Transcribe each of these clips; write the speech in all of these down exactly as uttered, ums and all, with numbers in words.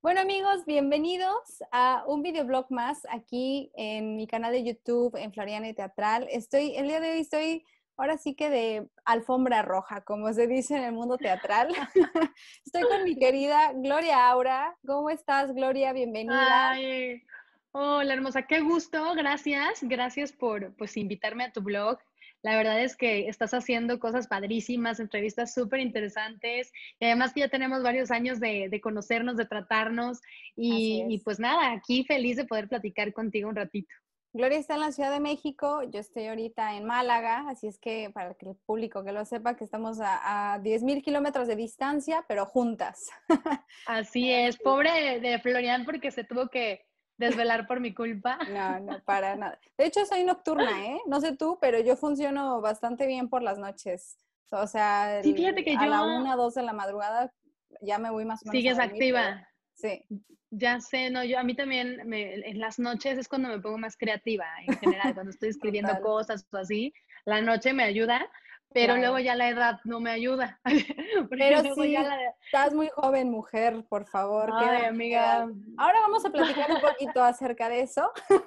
Bueno amigos, bienvenidos a un videoblog más aquí en mi canal de YouTube en Floriana Teatral. Estoy, el día de hoy estoy ahora sí que de alfombra roja, como se dice en el mundo teatral. Estoy con mi querida Gloria Aura. ¿Cómo estás, Gloria? Bienvenida. Ay, hola hermosa, qué gusto, gracias, gracias por pues invitarme a tu blog. La verdad es que estás haciendo cosas padrísimas, entrevistas súper interesantes y además que ya tenemos varios años de, de conocernos, de tratarnos Así y, y es. pues nada, aquí feliz de poder platicar contigo un ratito. Gloria está en la Ciudad de México, yo estoy ahorita en Málaga, así es que para que el público que lo sepa, que estamos a, a diez mil kilómetros de distancia, pero juntas. Así es, pobre de, de Florian porque se tuvo que desvelar por mi culpa. No, no, para nada. De hecho, soy nocturna, ¿eh? No sé tú, pero yo funciono bastante bien por las noches. O sea, Sí, el- fíjate que a yo la una, dos de la madrugada ya me voy más o menos a sigues dormir, pero activa. sí, Ya sé, no, yo a mí también me, en las noches es cuando me pongo más creativa en general, cuando estoy escribiendo total, cosas o así, la noche me ayuda, pero luego claro. ya la edad no me ayuda, porque Pero luego ya sí, la... estás muy joven, mujer, por favor, ¿qué edad Ay, me quedas? amiga. Ahora vamos a platicar un poquito acerca de eso.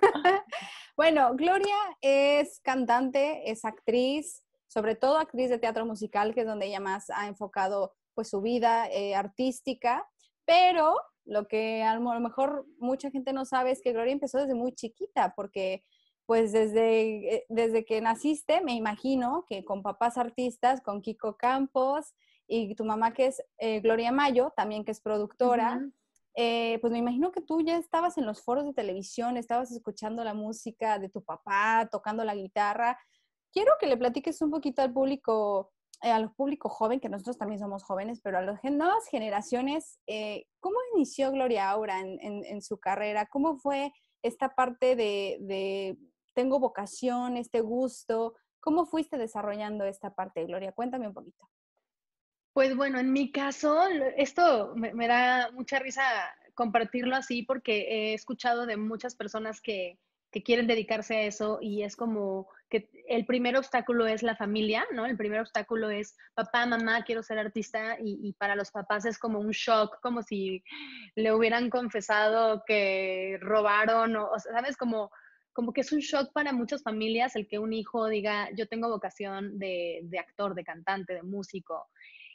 Bueno, Gloria es cantante, es actriz, sobre todo actriz de teatro musical, que es donde ella más ha enfocado pues su vida eh, artística, pero lo que a lo mejor mucha gente no sabe es que Gloria empezó desde muy chiquita, porque pues desde, eh, desde que naciste, me imagino que con papás artistas, con Kiko Campos y tu mamá que es eh, Gloria Mayo, también que es productora, Ujú. eh, pues me imagino que tú ya estabas en los foros de televisión, estabas escuchando la música de tu papá, tocando la guitarra. Quiero que le platiques un poquito al público, eh, al público joven, que nosotros también somos jóvenes, pero a las nuevas generaciones, eh, ¿cómo inició Gloria Aura en, en, en, su carrera? ¿Cómo fue esta parte de, de tengo vocación, este gusto? ¿Cómo fuiste desarrollando esta parte, Gloria? Cuéntame un poquito. Pues bueno, en mi caso, lo- esto me, me da mucha risa compartirlo así porque he escuchado de muchas personas que, que quieren dedicarse a eso y es como que el primer obstáculo es la familia, ¿no? El primer obstáculo es papá, mamá, quiero ser artista y, y para los papás es como un shock, como si le hubieran confesado que robaron o, o sea, ¿sabes? Como, como que es un shock para muchas familias el que un hijo diga, yo tengo vocación de, de actor, de cantante, de músico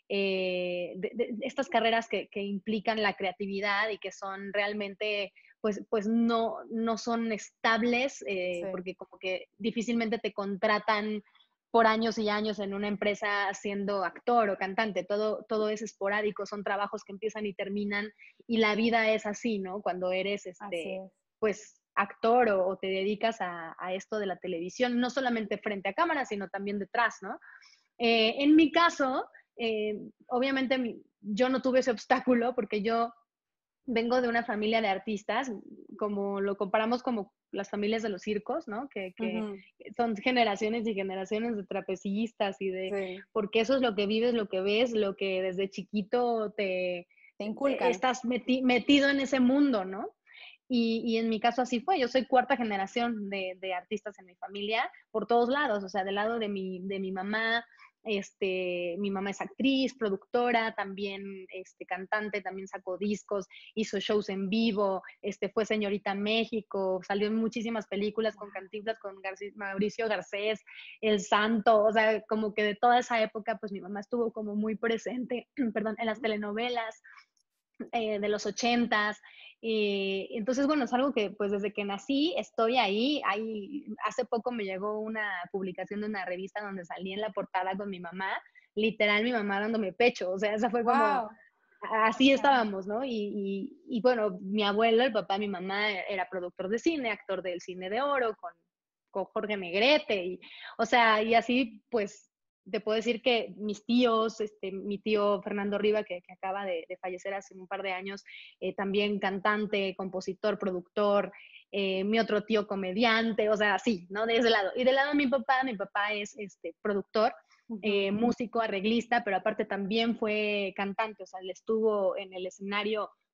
eh, de, de, estas carreras que, que, implican la creatividad y que son realmente, pues, pues no, no son estables, eh, Sí, porque como que difícilmente te contratan por años y años en una empresa siendo actor o cantante, todo, todo es esporádico, son trabajos que empiezan y terminan y la vida es así, ¿no? Cuando eres, así este, es. pues, actor o, o te dedicas a, a, esto de la televisión, no solamente frente a cámara, sino también detrás, ¿no? Eh, en mi caso, eh, obviamente mi, yo no tuve ese obstáculo porque yo vengo de una familia de artistas, como lo comparamos como las familias de los circos, ¿no? Que, Uh que -huh. son generaciones y generaciones de trapecistas y de, Sí, porque eso es lo que vives, lo que ves, lo que desde chiquito te, te te inculcan. estás meti, metido en ese mundo, ¿no? Y, y, en mi caso así fue, yo soy cuarta generación de, de, artistas en mi familia, por todos lados, o sea, del lado de mi, de mi mamá, este, mi mamá es actriz, productora, también este, cantante, también sacó discos, hizo shows en vivo, este, fue señorita México, salió en muchísimas películas con Cantinflas, con García, Mauricio Garcés, El Santo, o sea, como que de toda esa época, pues mi mamá estuvo como muy presente, perdón, en las telenovelas, eh, de los ochentas. Eh, entonces, bueno, es algo que pues desde que nací estoy ahí. ahí. Hace poco me llegó una publicación de una revista donde salí en la portada con mi mamá, literal mi mamá dándome pecho, o sea, esa fue como, Wow. así estábamos, ¿no? Y, y, y bueno, mi abuelo, el papá de mi mamá era productor de cine, actor del Cine de Oro, con, con Jorge Negrete, y, o sea, y así pues te puedo decir que mis tíos, este, mi tío Fernando Riva, que, que acaba de, de, fallecer hace un par de años, eh, también cantante, compositor, productor, eh, mi otro tío comediante, o sea, sí, ¿no? De ese lado. Y del lado de mi papá, mi papá es este, productor, Uh eh, -huh. músico, arreglista, pero aparte también fue cantante, o sea, él estuvo en el escenario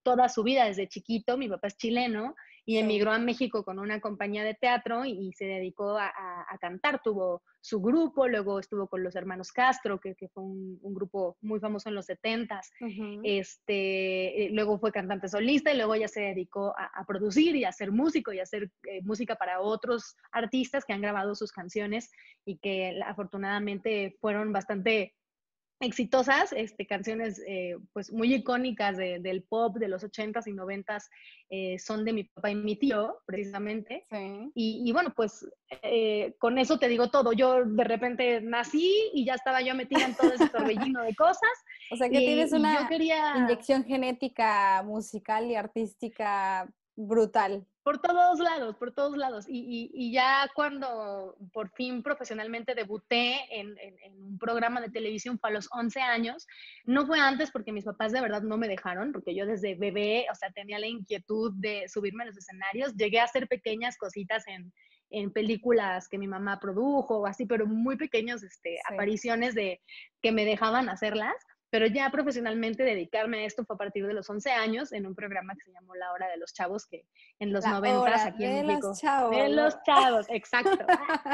toda su vida desde chiquito. Mi papá es chileno y Sí. emigró a México con una compañía de teatro y, y se dedicó a, a, a cantar. Tuvo su grupo, luego estuvo con los hermanos Castro, que, que fue un, un grupo muy famoso en los setentas. Ujú. Este, luego fue cantante solista y luego ya se dedicó a, a producir y a ser músico y a hacer eh, música para otros artistas que han grabado sus canciones y que afortunadamente fueron bastante exitosas, este, canciones eh, pues muy icónicas de, del pop de los ochentas y noventas, eh, son de mi papá y mi tío, precisamente. Sí. Y, y bueno, pues eh, con eso te digo todo. Yo de repente nací y ya estaba yo metida en todo ese torbellino de cosas O sea que y, tienes y yo una quería inyección genética musical y artística brutal. por todos lados, por todos lados. Y, y, y ya cuando por fin profesionalmente debuté en, en, en, un programa de televisión fue a los once años. No fue antes porque mis papás de verdad no me dejaron, porque yo desde bebé, o sea, tenía la inquietud de subirme a los escenarios. Llegué a hacer pequeñas cositas en, en películas que mi mamá produjo o así, pero muy pequeños este, Sí. apariciones de que me dejaban hacerlas. Pero ya profesionalmente dedicarme a esto fue a partir de los once años en un programa que se llamó La Hora de los Chavos, que en los La noventas hora aquí en de los México, chavos. de ¿No? los chavos, exacto.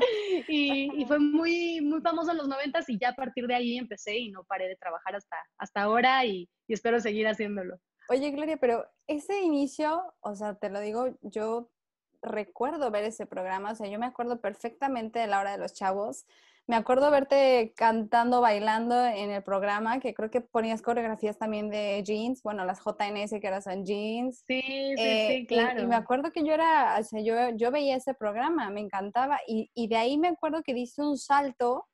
y, y fue muy, muy famoso en los noventas y ya a partir de ahí empecé y no paré de trabajar hasta, hasta ahora y, y espero seguir haciéndolo. Oye, Gloria, pero ese inicio, o sea, te lo digo, yo recuerdo ver ese programa, o sea, yo me acuerdo perfectamente de La Hora de los Chavos. Me acuerdo verte cantando, bailando en el programa, que creo que ponías coreografías también de jeans, bueno, las J N S que eran son jeans. Sí, sí, Eh, sí, y, y me claro. acuerdo que yo era, o sea, yo, yo veía ese programa, me encantaba, y, y de ahí me acuerdo que diste un salto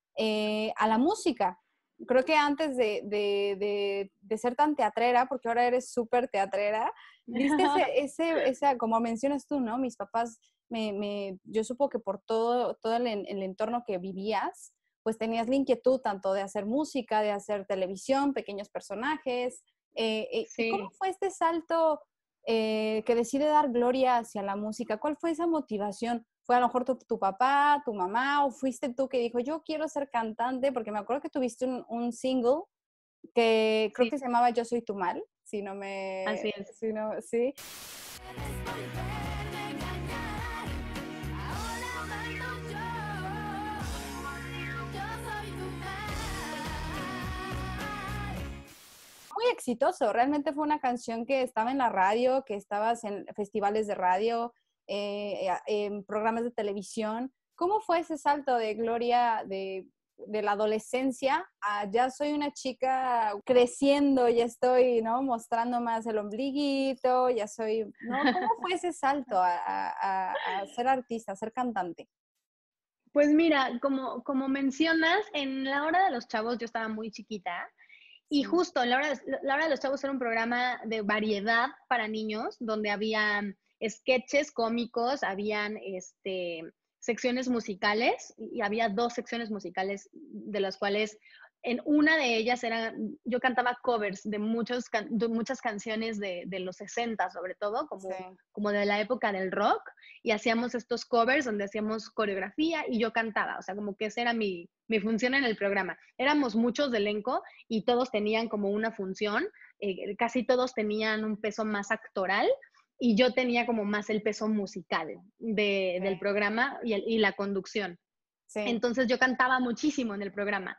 eh, a la música. Creo que antes de, de, de, de ser tan teatrera, porque ahora eres súper teatrera, viste ese, ese, ese, como mencionas tú, ¿no? Mis papás, me, me, yo supongo que por todo, todo el, el entorno que vivías, pues tenías la inquietud tanto de hacer música, de hacer televisión, pequeños personajes. Eh, eh, ¿Y cómo Sí. fue este salto eh, que decide dar Gloria hacia la música? ¿Cuál fue esa motivación? ¿Fue a lo mejor tu, tu papá, tu mamá, o fuiste tú que dijo, yo quiero ser cantante? Porque me acuerdo que tuviste un, un single que creo Sí, que se llamaba Yo soy tu mal, si no me, así es. si no, sí. Muy exitoso, realmente fue una canción que estaba en la radio, que estabas en festivales de radio, eh, en programas de televisión. ¿Cómo fue ese salto de Gloria de, de la adolescencia a ya soy una chica creciendo, ya estoy, ¿no? Mostrando más el ombliguito, ya soy, ¿no? ¿Cómo fue ese salto a, a, a ser artista, a ser cantante? Pues mira, como, como mencionas, en La Hora de los Chavos yo estaba muy chiquita. Y Sí, justo, La Hora, de, La Hora de los Chavos era un programa de variedad para niños, donde había sketches cómicos, habían este, secciones musicales, y había dos secciones musicales, de las cuales en una de ellas era, yo cantaba covers de, muchos, de muchas canciones de, de los sesenta, sobre todo, sí, como, como de la época del rock, y hacíamos estos covers donde hacíamos coreografía y yo cantaba, o sea, como que esa era mi, mi función en el programa. Éramos muchos de elenco y todos tenían como una función, eh, casi todos tenían un peso más actoral y yo tenía como más el peso musical de, del sí, programa y, el, y la conducción. sí. Entonces yo cantaba muchísimo en el programa.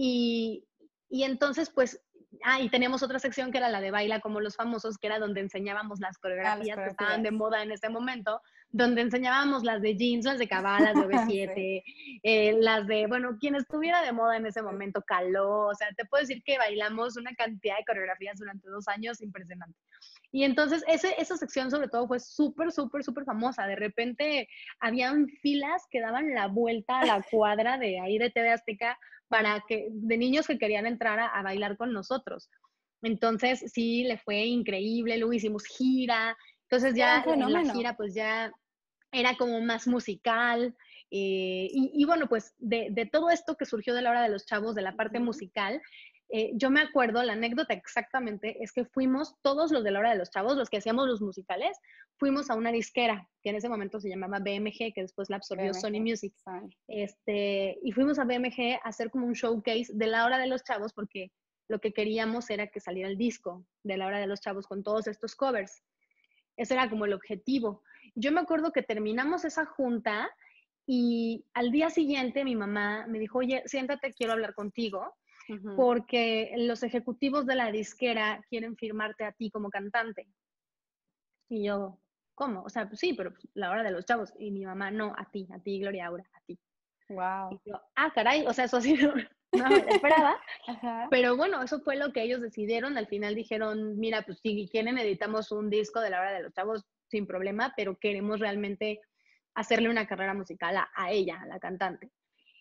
Y, y entonces, pues, ah, y teníamos otra sección que era la de Baila como los famosos, que era donde enseñábamos las Ah, las coreografías que estaban de coreografías. moda en ese momento, donde enseñábamos las de jeans, las de Cabal, las de O V Sí. siete, eh, las de, bueno, quien estuviera de moda en ese momento, Caló, o sea, te puedo decir que bailamos una cantidad de coreografías durante dos años impresionante. Y entonces ese, esa sección sobre todo fue súper, súper, súper famosa. De repente habían filas que daban la vuelta a la cuadra de ahí de T V Azteca para que, de niños que querían entrar a, a bailar con nosotros. Entonces sí, le fue increíble, luego hicimos gira, entonces Era un ya en la fenómeno. gira pues ya era como más musical. Eh, y, y, bueno, pues de, de, todo esto que surgió de La Hora de los Chavos, de la parte Uh-huh. musical, eh, yo me acuerdo, la anécdota exactamente es que fuimos todos los de La Hora de los Chavos, los que hacíamos los musicales, fuimos a una disquera que en ese momento se llamaba B M G, que después la absorbió Sony B M G, Music. sí. Este, y fuimos a B M G a hacer como un showcase de La Hora de los Chavos porque lo que queríamos era que saliera el disco de La Hora de los Chavos con todos estos covers. Ese era como el objetivo. Yo me acuerdo que terminamos esa junta y al día siguiente mi mamá me dijo, oye, siéntate, quiero hablar contigo, Ujú. porque los ejecutivos de la disquera quieren firmarte a ti como cantante. Y yo, ¿cómo? O sea, pues sí, pero La Hora de los Chavos. Y mi mamá, no, a ti, a ti, Gloria Aura, a ti. Wow. Y yo, ah, caray, o sea, eso sí no, no me lo esperaba. Ajá. Pero bueno, eso fue lo que ellos decidieron. Al final dijeron, mira, pues si quieren editamos un disco de La Hora de los Chavos sin problema, pero queremos realmente hacerle una carrera musical a, a ella, a la cantante.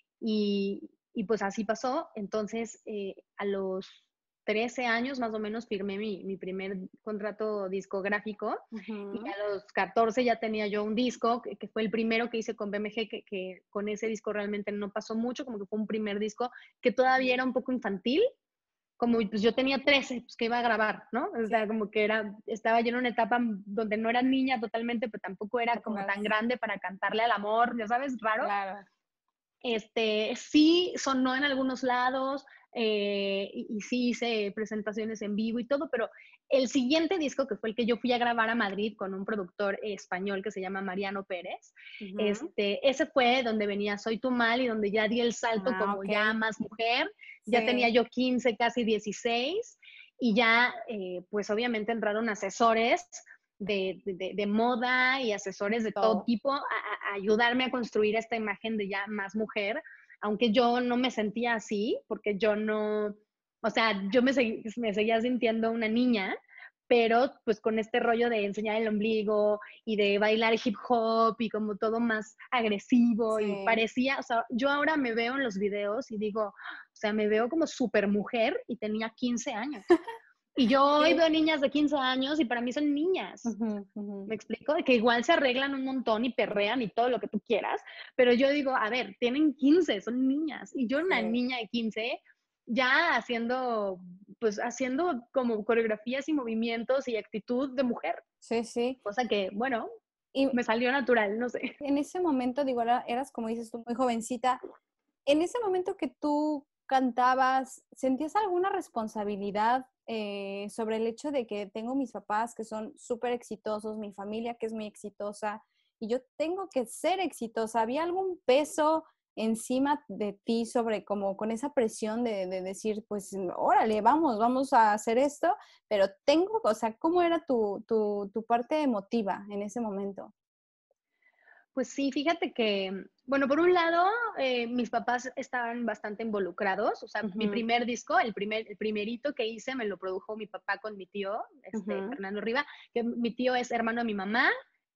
Y, y pues así pasó. Entonces, eh, a los trece años más o menos firmé mi, mi primer contrato discográfico. Uh-huh. Y a los catorce ya tenía yo un disco, que, que fue el primero que hice con B M G, que, que con ese disco realmente no pasó mucho, como que fue un primer disco que todavía era un poco infantil, como pues yo tenía trece, pues que iba a grabar, ¿no? O sea, como que era, estaba yo en una etapa donde no era niña totalmente, pero tampoco era como tan grande para cantarle al amor, ya sabes, raro. Claro. Este, sí sonó en algunos lados, eh, y, y sí hice presentaciones en vivo y todo, pero el siguiente disco, que fue el que yo fui a grabar a Madrid con un productor español que se llama Mariano Pérez, uh-huh. este, ese fue donde venía Soy tu mal y donde ya di el salto ah, como okay. ya más mujer, sí. Ya tenía yo quince, casi dieciséis, y ya, eh, pues obviamente entraron asesores De, de, de moda y asesores de todo, todo tipo a, a ayudarme a construir esta imagen de ya más mujer, aunque yo no me sentía así, porque yo no, o sea, yo me, segui, me seguía sintiendo una niña, pero pues con este rollo de enseñar el ombligo y de bailar hip hop y como todo más agresivo, sí. Y parecía, o sea, yo ahora me veo en los videos y digo, o sea, me veo como súper mujer y tenía quince años. Y yo hoy veo niñas de quince años y para mí son niñas. Uh-huh, uh-huh. ¿Me explico? Que igual se arreglan un montón y perrean y todo lo que tú quieras, pero yo digo, a ver, tienen quince, son niñas. Y yo una sí. niña de quince ya haciendo, pues haciendo como coreografías y movimientos y actitud de mujer. Sí, sí. Cosa que, bueno, y me salió natural, no sé. En ese momento, digo, eras como dices tú, muy jovencita. En ese momento que tú cantabas, ¿sentías alguna responsabilidad eh, sobre el hecho de que tengo mis papás que son súper exitosos, mi familia que es muy exitosa y yo tengo que ser exitosa? ¿Había algún peso encima de ti sobre como con esa presión de, de decir, pues, órale, vamos, vamos a hacer esto, pero tengo, o sea, ¿cómo era tu, tu, tu parte emotiva en ese momento? Pues sí, fíjate que, bueno, por un lado, eh, mis papás estaban bastante involucrados, o sea, uh-huh. mi primer disco, el, primer, el primerito que hice, me lo produjo mi papá con mi tío, este, uh-huh. Fernando Riva, que mi tío es hermano de mi mamá,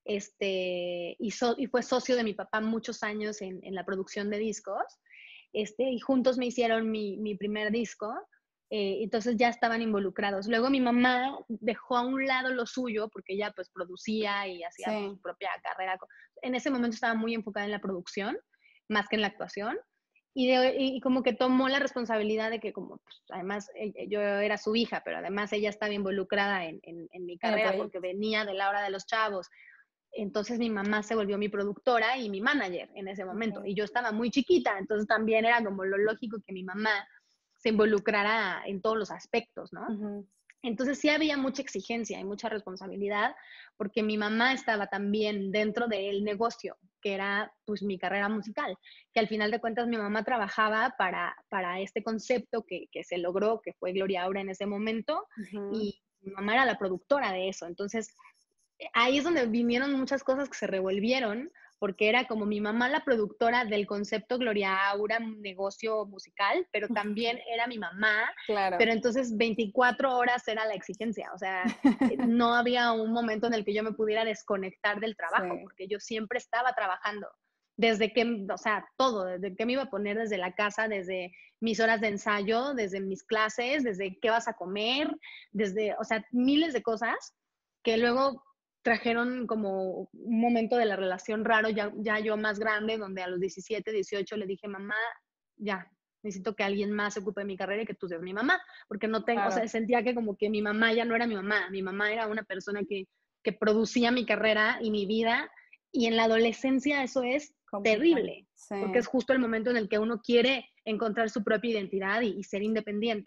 este, y, so, y fue socio de mi papá muchos años en, en la producción de discos, este, y juntos me hicieron mi, mi primer disco. Eh, entonces ya estaban involucrados. Luego mi mamá dejó a un lado lo suyo porque ella pues producía y hacía sí. su propia carrera. En ese momento estaba muy enfocada en la producción, más que en la actuación. Y, de, y como que tomó la responsabilidad de que como, pues, además yo era su hija, pero además ella estaba involucrada en, en, en mi carrera porque venía de La Hora de los Chavos. Entonces mi mamá se volvió mi productora y mi manager en ese momento. Okay. Y yo estaba muy chiquita, entonces también era como lo lógico que mi mamá se involucrara en todos los aspectos, ¿no? Uh-huh. Entonces sí había mucha exigencia y mucha responsabilidad porque mi mamá estaba también dentro del negocio, que era pues mi carrera musical, que al final de cuentas mi mamá trabajaba para, para este concepto que, que se logró, que fue Gloria Aura en ese momento, uh-huh. Y mi mamá era la productora de eso. Entonces ahí es donde vinieron muchas cosas que se revolvieron, porque era como mi mamá la productora del concepto Gloria Aura, negocio musical, pero también era mi mamá, claro. Pero entonces veinticuatro horas era la exigencia, o sea, no había un momento en el que yo me pudiera desconectar del trabajo, sí. Porque yo siempre estaba trabajando, desde que, o sea, todo, desde que me iba a poner desde la casa, desde mis horas de ensayo, desde mis clases, desde qué vas a comer, desde, o sea, miles de cosas que luego trajeron como un momento de la relación raro, ya, ya yo más grande, donde a los diecisiete, dieciocho le dije, mamá, ya, necesito que alguien más se ocupe de mi carrera y que tú seas mi mamá, porque no tengo, claro. O sea, sentía que como que mi mamá ya no era mi mamá, mi mamá era una persona que, que producía mi carrera y mi vida, y en la adolescencia eso es terrible, sí. Porque es justo el momento en el que uno quiere encontrar su propia identidad y, y ser independiente,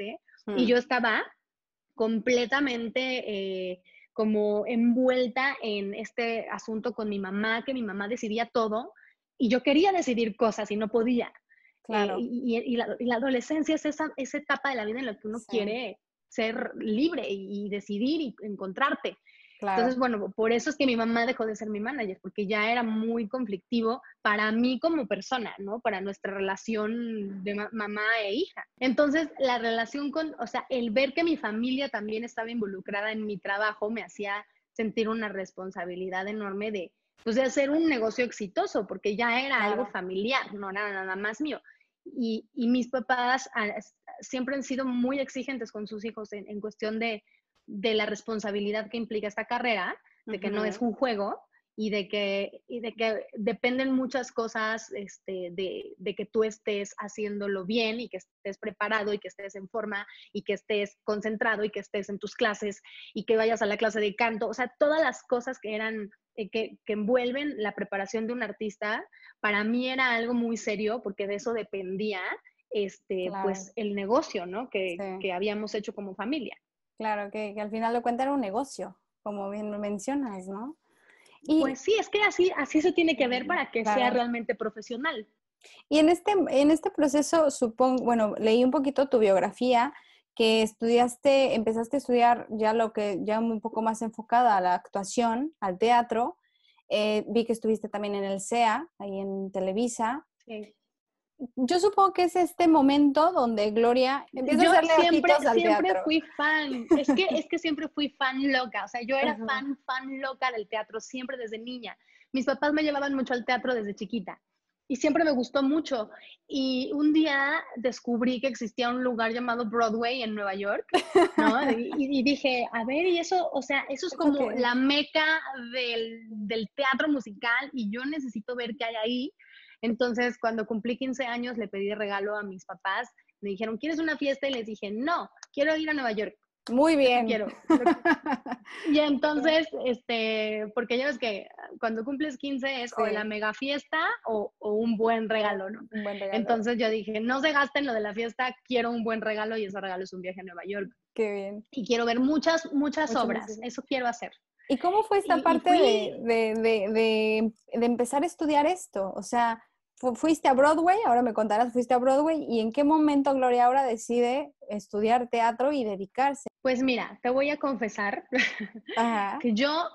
Y Mm. yo estaba completamente eh, como envuelta en este asunto con mi mamá, que mi mamá decidía todo y yo quería decidir cosas y no podía. Eh, Claro, y, y- y la, y la adolescencia es esa, esa etapa de la vida en la que uno sí, quiere ser libre y, y decidir y encontrarte. claro, Entonces, bueno, por eso es que mi mamá dejó de ser mi manager, porque ya era muy conflictivo para mí como persona, ¿no? Para nuestra relación de ma mamá e hija. Entonces, la relación con, o sea, el ver que mi familia también estaba involucrada en mi trabajo me hacía sentir una responsabilidad enorme de, pues, de hacer un negocio exitoso, porque ya era algo claro. familiar, no era nada más mío. Y, y mis papás ah, siempre han sido muy exigentes con sus hijos en, en cuestión de de la responsabilidad que implica esta carrera, de que no es Ujú. un juego y de que, y de que dependen muchas cosas este, de, de que tú estés haciéndolo bien y que estés preparado y que estés en forma y que estés concentrado y que estés en tus clases y que vayas a la clase de canto. O sea, todas las cosas que eran, eh, que, que envuelven la preparación de un artista, para mí era algo muy serio porque de eso dependía este, Claro, pues el negocio, ¿no? Que, sí, que habíamos hecho como familia. claro, que, que al final de cuentas era un negocio, como bien lo mencionas, ¿no? Y, Pues sí, es que así, así se tiene que ver mm, para que sea claro. realmente profesional. Y en este, en este proceso, supongo, bueno, leí un poquito tu biografía, que estudiaste, empezaste a estudiar ya lo que, ya un poco más enfocada a la actuación, al teatro. Eh, vi que estuviste también en el C E A, ahí en Televisa. Sí. Yo supongo que es este momento donde Gloria empieza a Yo hacerle siempre, ojitos al siempre teatro. fui fan, es que, es que siempre fui fan loca, o sea, yo era Ajá. fan, fan loca del teatro, siempre desde niña. Mis papás me llevaban mucho al teatro desde chiquita y siempre me gustó mucho. Y un día descubrí que existía un lugar llamado Broadway en Nueva York, ¿no? Y, y dije, a ver, y eso, o sea, eso es ¿Eso como qué es? la meca del, del teatro musical y yo necesito ver qué hay ahí. Entonces, cuando cumplí quince años, le pedí de regalo a mis papás. Me dijeron, ¿quieres una fiesta? Y les dije, no, quiero ir a Nueva York. Muy Eso bien. quiero. Y entonces, este, porque ya ves que cuando cumples quince es o la Sí, mega fiesta o, o un buen regalo, ¿no? un buen regalo. Entonces yo dije, no se gasten lo de la fiesta, quiero un buen regalo y ese regalo es un viaje a Nueva York. Qué bien. Y quiero ver muchas, muchas Mucha obras. música. Eso quiero hacer. ¿Y cómo fue esta Y, y parte de, fui, de, de, de, de empezar a estudiar esto? O sea, fu- fuiste a Broadway, ahora me contarás, fuiste a Broadway, ¿y en qué momento Gloria ahora decide estudiar teatro y dedicarse? pues mira, te voy a confesar Ajá. que yo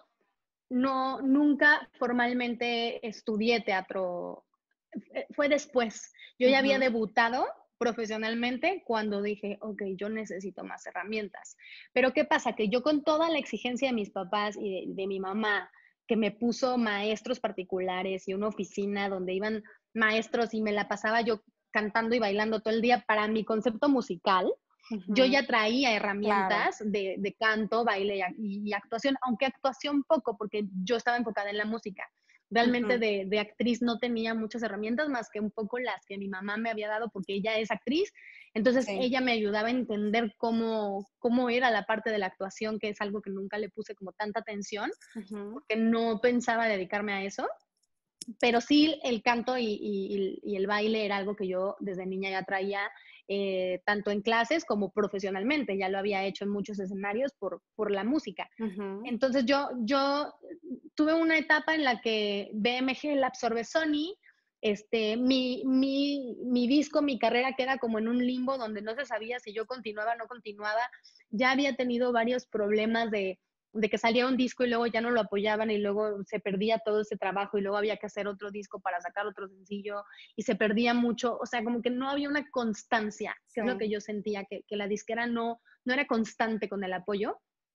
no, nunca formalmente estudié teatro. Eh, Fue después. Yo ya había Ujú. debutado profesionalmente cuando dije, ok, yo necesito más herramientas. Pero ¿qué pasa? Que yo con toda la exigencia de mis papás y de, de mi mamá, que me puso maestros particulares y una oficina donde iban maestros y me la pasaba yo cantando y bailando todo el día para mi concepto musical, yo Ujú. ya traía Claro. herramientas de, de canto, baile y, y, actuación, aunque actuación poco, porque yo estaba enfocada en la música. Realmente Ujú. de, de, actriz no tenía muchas herramientas más que un poco las que mi mamá me había dado porque ella es actriz. Entonces Sí. ella me ayudaba a entender cómo, cómo era la parte de la actuación, que es algo que nunca le puse como tanta atención, Ujú. porque no pensaba dedicarme a eso. Pero sí el canto y, y, y, el baile era algo que yo desde niña ya traía, eh, tanto en clases como profesionalmente, ya lo había hecho en muchos escenarios por, por la música. Ujú. Entonces yo, yo tuve una etapa en la que B M G la absorbe Sony, este, mi, mi, mi disco, mi carrera queda como en un limbo donde no se sabía si yo continuaba o no continuaba, ya había tenido varios problemas de de que salía un disco y luego ya no lo apoyaban y luego se perdía todo ese trabajo y luego había que hacer otro disco para sacar otro sencillo y se perdía mucho, o sea, como que no había una constancia, que Sí. es lo que yo sentía, que, que la disquera no, no era constante con el apoyo.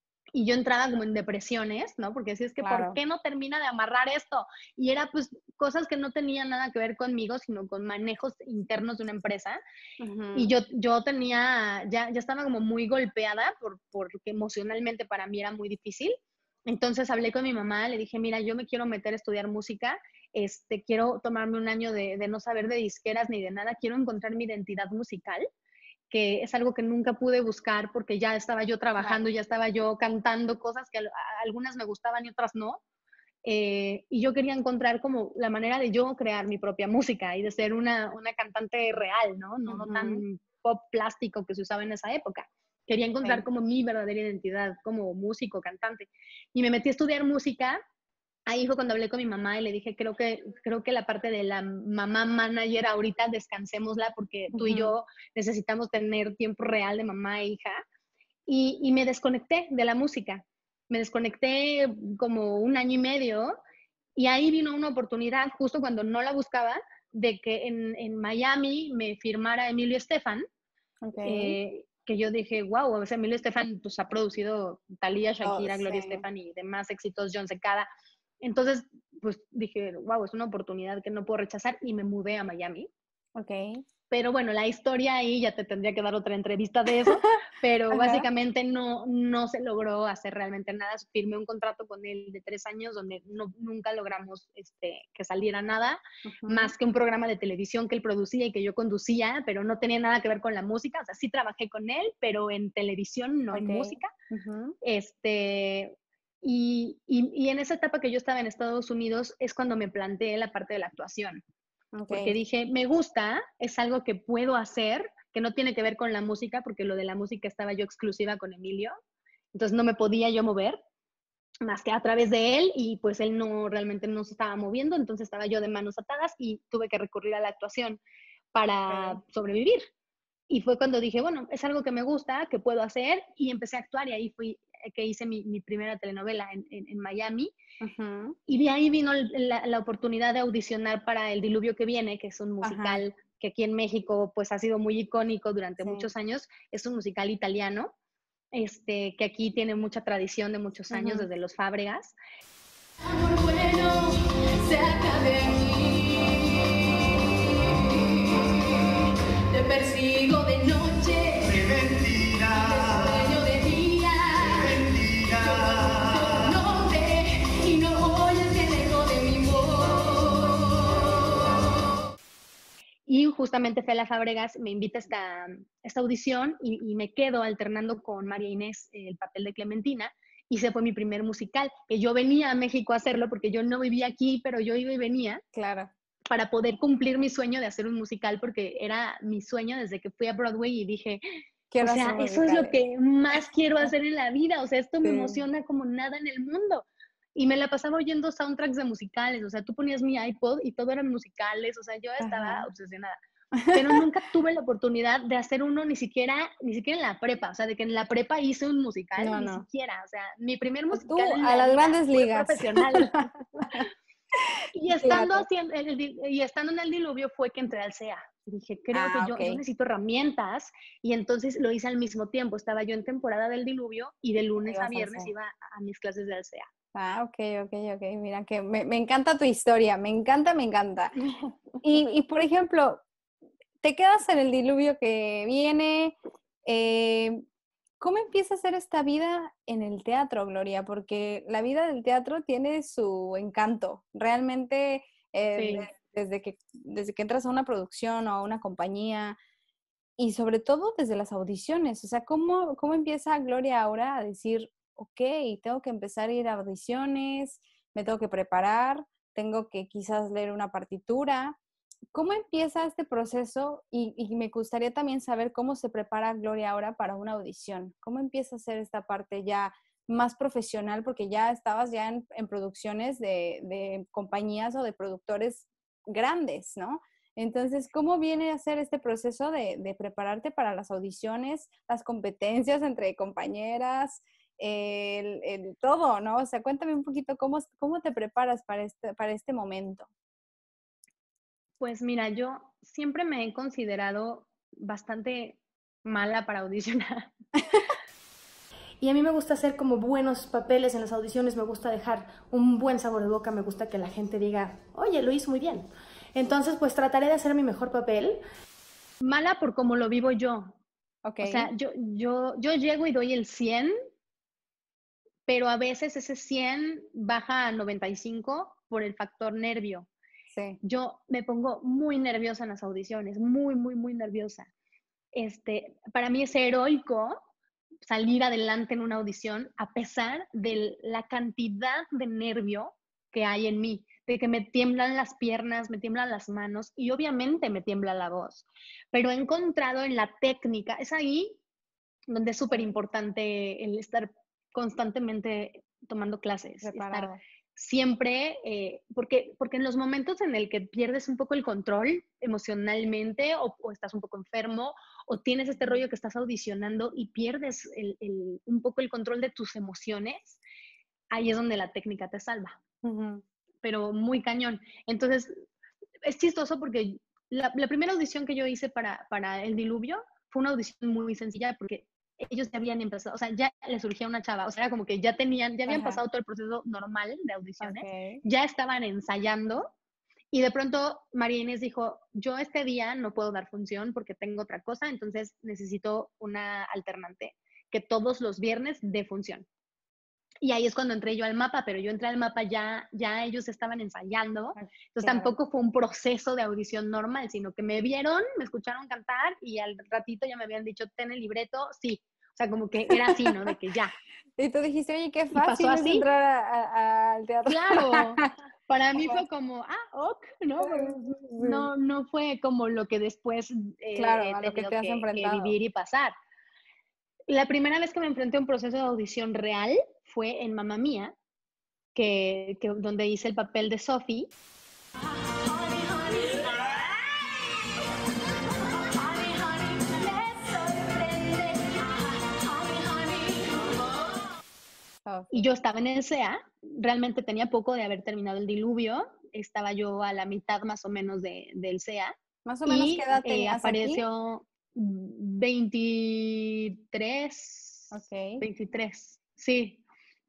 Y yo entraba como en depresiones, ¿no? Porque así es que, ¿por Claro. qué no termina de amarrar esto? Y era pues cosas que no tenían nada que ver conmigo, sino con manejos internos de una empresa. Y Ujú. yo, yo tenía, ya, ya estaba como muy golpeada por, porque emocionalmente para mí era muy difícil. Entonces hablé con mi mamá, le dije, mira, yo me quiero meter a estudiar música, este, quiero tomarme un año de, de no saber de disqueras ni de nada, quiero encontrar mi identidad musical, que es algo que nunca pude buscar porque ya estaba yo trabajando, Claro. ya estaba yo cantando cosas que a, a algunas me gustaban y otras no. Eh, y yo quería encontrar como la manera de yo crear mi propia música y de ser una, una cantante real, ¿no? No, no Ujú. tan pop plástico que se usaba en esa época. Quería encontrar Sí. como mi verdadera identidad como músico, cantante. Y me metí a estudiar música. Ahí fue cuando hablé con mi mamá y le dije, creo que, creo que la parte de la mamá manager ahorita descansémosla porque tú y Ujú. yo necesitamos tener tiempo real de mamá e hija. Y, y me desconecté de la música. Me desconecté como un año y medio y ahí vino una oportunidad, justo cuando no la buscaba, de que en, en Miami me firmara Emilio Estefan, Ok. eh, que yo dije, wow, o sea, Emilio Estefan pues, ha producido Thalía, Oh, Shakira, Gloria sí. Estefan y demás éxitos, John Secada. Entonces, pues dije, wow, es una oportunidad que no puedo rechazar y me mudé a Miami. Ok. Pero bueno, la historia ahí ya te tendría que dar otra entrevista de eso, pero Ajá. básicamente no, no se logró hacer realmente nada. Firmé un contrato con él de tres años donde no, nunca logramos este, que saliera nada, Ujú. más que un programa de televisión que él producía y que yo conducía, pero no tenía nada que ver con la música. O sea, sí trabajé con él, pero en televisión, no en Ok. música. Ujú. Este, y, y, y en esa etapa que yo estaba en Estados Unidos es cuando me planteé la parte de la actuación porque Ok. dije, me gusta, es algo que puedo hacer, que no tiene que ver con la música, porque lo de la música estaba yo exclusiva con Emilio, entonces no me podía yo mover más que a través de él y pues él no realmente no se estaba moviendo, entonces estaba yo de manos atadas y tuve que recurrir a la actuación para Ok. sobrevivir. Y fue cuando dije, bueno, es algo que me gusta, que puedo hacer y empecé a actuar y ahí fui que hice mi, mi primera telenovela en, en, en Miami. Ujú. Y de ahí vino la, la, oportunidad de audicionar para El Diluvio que viene, que es un Ajá. musical que aquí en México pues ha sido muy icónico durante Sí. muchos años. Es un musical italiano, este, que aquí tiene mucha tradición de muchos años, Ujú. desde los Fábregas. Amor bueno, cerca de mí, te persigo de noche, De mentira, te sueño de día, mentira. tu nombre y no oyes el eco de mi voz. Y justamente Fela Fábregas me invita a esta, esta audición y, y me quedo alternando con María Inés el papel de Clementina. Y ese fue mi primer musical, que yo venía a México a hacerlo porque yo no vivía aquí, pero yo iba y venía Claro. para poder cumplir mi sueño de hacer un musical, porque era mi sueño desde que fui a Broadway y dije, o Quiero hacer sea, eso es lo musicales. que más quiero hacer en la vida, o sea, esto me Sí. emociona como nada en el mundo. Y me la pasaba oyendo soundtracks de musicales, o sea, tú ponías mi iPod y todo eran musicales, o sea, yo estaba Ajá. obsesionada. Pero nunca tuve la oportunidad de hacer uno ni siquiera, ni siquiera en la prepa, o sea, de que en la prepa hice un musical, No, ni no. siquiera, o sea, mi primer musical Tú en a la las vida grandes fue ligas. profesional. Y estando, Claro. haciendo, y estando en el diluvio fue que entré al C E A. Y dije, creo que Ah, yo, yo ok. necesito herramientas. Y entonces lo hice al mismo tiempo. Estaba yo en temporada del diluvio y de lunes a Ibas al viernes C E A. iba a mis clases del C E A. Ah, ok, ok, ok. Mira que me, me encanta tu historia. Me encanta, me encanta. Y, y por ejemplo, te quedas en el diluvio que viene. eh, ¿Cómo empieza a ser esta vida en el teatro, Gloria? Porque la vida del teatro tiene su encanto. Realmente, eh, Sí. de- desde que, desde que entras a una producción o a una compañía, y sobre todo desde las audiciones. O sea, ¿cómo, cómo empieza Gloria ahora a decir, ok, tengo que empezar a ir a audiciones, me tengo que preparar, tengo que quizás leer una partitura? ¿Cómo empieza este proceso? Y, y me gustaría también saber cómo se prepara Gloria ahora para una audición. ¿Cómo empieza a hacer esta parte ya más profesional? Porque ya estabas ya en, en producciones de, de compañías o de productores grandes, ¿no? Entonces, ¿cómo viene a ser este proceso de, de prepararte para las audiciones, las competencias entre compañeras, el, el todo, ¿no? O sea, cuéntame un poquito cómo, cómo te preparas para este, para este momento. Pues mira, yo siempre me he considerado bastante mala para audicionar. Y a mí me gusta hacer como buenos papeles en las audiciones, me gusta dejar un buen sabor de boca, me gusta que la gente diga, oye, lo hizo muy bien. Entonces, pues trataré de hacer mi mejor papel. Mala por cómo lo vivo yo. Ok, O sea, yo, yo, yo llego y doy el cien, pero a veces ese cien baja a noventa y cinco por el factor nervio. sí, Yo me pongo muy nerviosa en las audiciones, muy, muy, muy nerviosa. Este, para mí es heroico salir adelante en una audición a pesar de la cantidad de nervio que hay en mí, de que me tiemblan las piernas, me tiemblan las manos y obviamente me tiembla la voz. Pero he encontrado en la técnica, es ahí donde es súper importante el estar constantemente tomando clases, Preparado. estar siempre, eh, porque, porque en los momentos en el que pierdes un poco el control emocionalmente o, o estás un poco enfermo o tienes este rollo que estás audicionando y pierdes el, el, un poco el control de tus emociones, ahí es donde la técnica te salva. Ujú. Pero muy cañón. Entonces, es chistoso porque la, la primera audición que yo hice para, para El Diluvio fue una audición muy sencilla porque ellos ya habían empezado, o sea, ya les surgía una chava, o sea, era como que ya tenían, ya habían Ajá. pasado todo el proceso normal de audiciones, Ok. ya estaban ensayando y de pronto María Inés dijo, yo este día no puedo dar función porque tengo otra cosa, entonces necesito una alternante que todos los viernes dé función. Y ahí es cuando entré yo al mapa, pero yo entré al mapa ya, ya ellos estaban ensayando, entonces Claro. tampoco fue un proceso de audición normal, sino que me vieron, me escucharon cantar y al ratito ya me habían dicho, ten el libreto, sí. O sea, como que era así, ¿no? De que ya. Y tú dijiste, oye, qué Y pasó fácil es así. entrar a- a- al teatro. Claro, para mí fue como, ah, ok, ¿no? Pero no, no fue como lo que después eh, Claro, he a lo que tenido te has que, que enfrentado. vivir y pasar. La primera vez que me enfrenté a un proceso de audición real fue en Mamma Mía, que, que donde hice el papel de Sophie. Oh, Y yo estaba en el C E A, realmente tenía poco de haber terminado El Diluvio, estaba yo a la mitad más o menos de, del C E A. Más o menos, Y ¿qué edad eh, tenías aquí? apareció veintitrés, Ok. veintitrés, sí.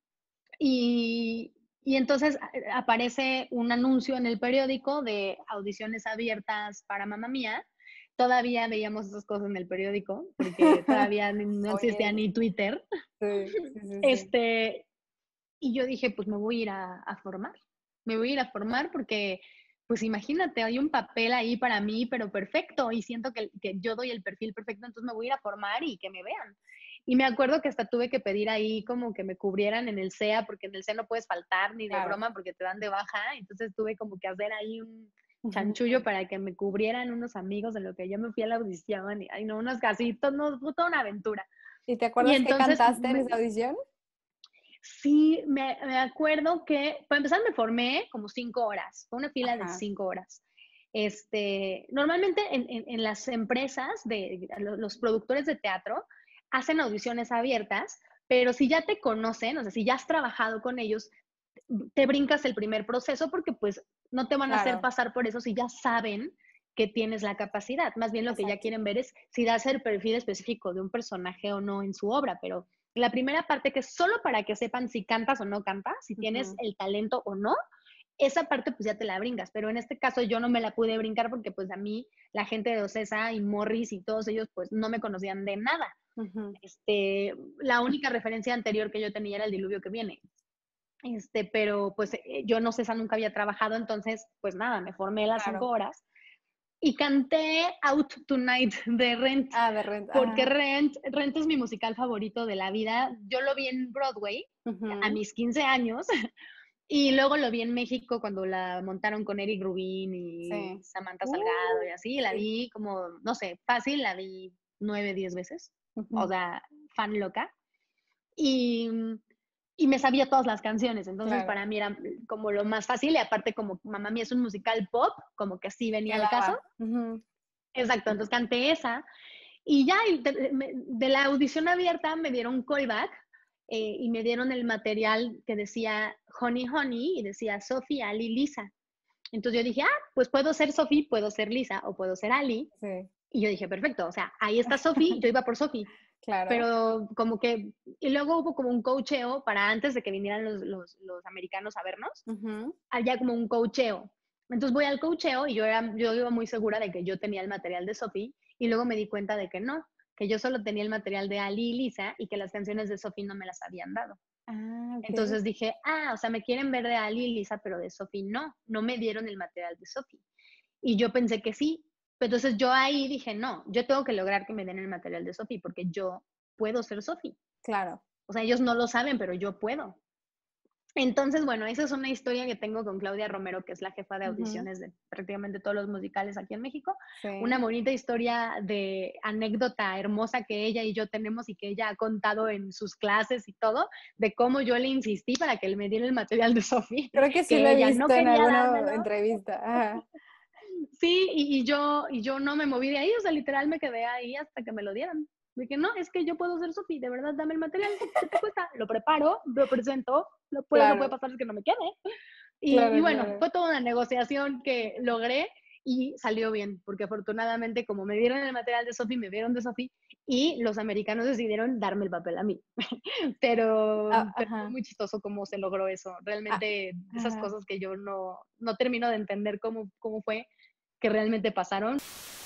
Y, y entonces a- aparece un anuncio en el periódico de audiciones abiertas para Mamma Mía. Todavía veíamos esas cosas en el periódico, porque todavía ni- no existía Oye. ni Twitter. Sí, sí, sí, sí. Este, y yo dije, pues me voy a ir a, a formar. Me voy a ir a formar porque, pues imagínate, hay un papel ahí para mí, pero perfecto, y siento que, que yo doy el perfil perfecto, entonces me voy a ir a formar y que me vean. Y me acuerdo que hasta tuve que pedir ahí como que me cubrieran en el C E A, porque en el C E A no puedes faltar ni de Claro. broma porque te dan de baja, entonces tuve como que hacer ahí un Ujú. chanchullo para que me cubrieran unos amigos en lo que yo me fui a la audición, y ay no, unos gasitos, no, fue toda una aventura. ¿Y te Y acuerdas qué entonces cantaste en me- esa audición? Sí, me, me acuerdo que, para empezar, me formé como cinco horas, fue una fila de Ajá. cinco horas. Este, normalmente en, en, en las empresas, de, de los productores de teatro, hacen audiciones abiertas, pero si ya te conocen, o sea, si ya has trabajado con ellos, te brincas el primer proceso porque pues no te van a hacer Claro. pasar por eso si ya saben que tienes la capacidad. Más bien lo que ya Exacto. quieren ver es si das el perfil específico de un personaje o no en su obra, pero la primera parte que es solo para que sepan si cantas o no cantas, si tienes Ujú. el talento o no, esa parte pues ya te la brincas, pero en este caso yo no me la pude brincar porque pues a mí la gente de Ocesa y Morris y todos ellos pues no me conocían de nada. Ujú. Este, la única referencia anterior que yo tenía era El Diluvio que viene. Este, pero pues eh, yo en Ocesa nunca había trabajado, entonces pues nada, me formé las Claro. cinco horas y canté Out Tonight de Rent, Ah, de Rent. porque Ajá. Rent, Rent es mi musical favorito de la vida. Yo lo vi en Broadway a Ujú. mis quince años y luego lo vi en México cuando la montaron con Eric Rubin y Sí. Samantha Uh, Salgado y así. La sí. vi como, no sé, fácil, la vi nueve, diez veces. Ujú. O sea, fan loca. Y, y me sabía todas las canciones, entonces Claro. para mí era como lo más fácil y aparte como Mamma Mía es un musical pop, como que sí venía al caso. Quedaba. Ujú. Exacto, entonces canté esa y ya y de, me- de la audición abierta me dieron callback eh, y me dieron el material que decía Honey Honey y decía Sophie, Ali, Lisa. Entonces yo dije, ah, pues puedo ser Sophie, puedo ser Lisa o puedo ser Ali. Sí, Y yo dije, perfecto, o sea, ahí está Sophie, yo iba por Sophie. claro. Pero como que, y luego hubo como un coacheo para antes de que vinieran los, los, los americanos a vernos, Ujú. había como un coacheo. Entonces voy al coacheo y yo, era, yo iba muy segura de que yo tenía el material de Sophie y luego me di cuenta de que no, que yo solo tenía el material de Ali y Lisa y que las canciones de Sophie no me las habían dado. Ah, ok. Entonces dije, ah, o sea, me quieren ver de Ali y Lisa, pero de Sophie no, no me dieron el material de Sophie. Y yo pensé que sí. Entonces yo ahí dije, no, yo tengo que lograr que me den el material de Sophie porque yo puedo ser Sophie. Claro. O sea, ellos no lo saben, pero yo puedo. Entonces, bueno, esa es una historia que tengo con Claudia Romero, que es la jefa de Ujú. audiciones de prácticamente todos los musicales aquí en México. Una Sí. bonita historia de anécdota hermosa que ella y yo tenemos y que ella ha contado en sus clases y todo, de cómo yo le insistí para que él me diera el material de Sophie, Creo que sí lo que he ella no visto en quería alguna dármelo. entrevista. Ajá. Sí, y, y yo, y yo no me moví de ahí, o sea, literal me quedé ahí hasta que me lo dieran. Dije, no, es que yo puedo ser Sophie, de verdad, dame el material, ¿qué te cuesta? Lo preparo, lo presento, lo peor que puede Claro, pasar es que no me quede. Y, y claro, bueno, claro. fue toda una negociación que logré y salió bien, porque afortunadamente como me dieron el material de Sophie, me dieron de Sophie y los americanos decidieron darme el papel a mí. Pero, Ah, pero fue ajá. muy chistoso cómo se logró eso. Ah, Realmente esas ajá. cosas que yo no, no termino de entender cómo, cómo fue que realmente pasaron.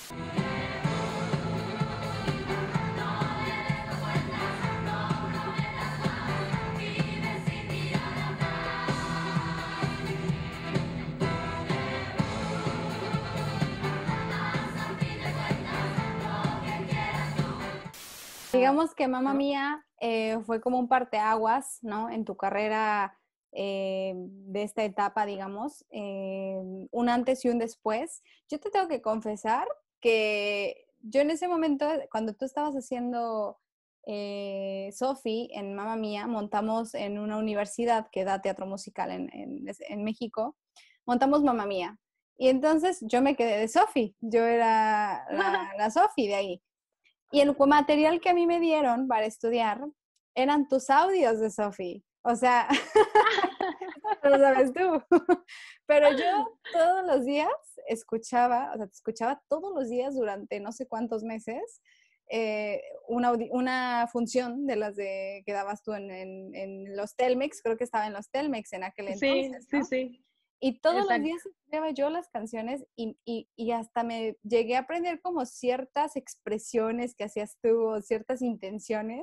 Digamos que Mamma Mía eh, fue como un parteaguas, ¿no? En tu carrera eh, de esta etapa, digamos, eh, un antes y un después. Yo te tengo que confesar que yo en ese momento, cuando tú estabas haciendo eh, Sophie en Mamma Mía, montamos en una universidad que da teatro musical en, en, en México, montamos Mamma Mía. Y entonces yo me quedé de Sophie, yo era la, la Sophie de ahí. Y el material que a mí me dieron para estudiar eran tus audios de Sophie. O sea, lo sabes tú. Pero yo todos los días escuchaba, o sea, te escuchaba todos los días durante no sé cuántos meses eh, una, una función de las de, que dabas tú en, en, en los Telmex, creo que estaba en los Telmex en aquel Sí, entonces, sí, ¿no? sí, Y todos los exacto. días escuchaba yo las canciones y, y, y hasta me llegué a aprender como ciertas expresiones que hacías tú o ciertas intenciones.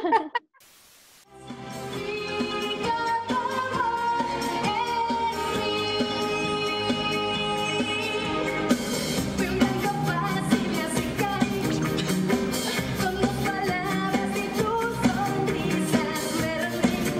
Fui un blanco fácil y así caí, con tus palabras y tus sonrisas me rendí.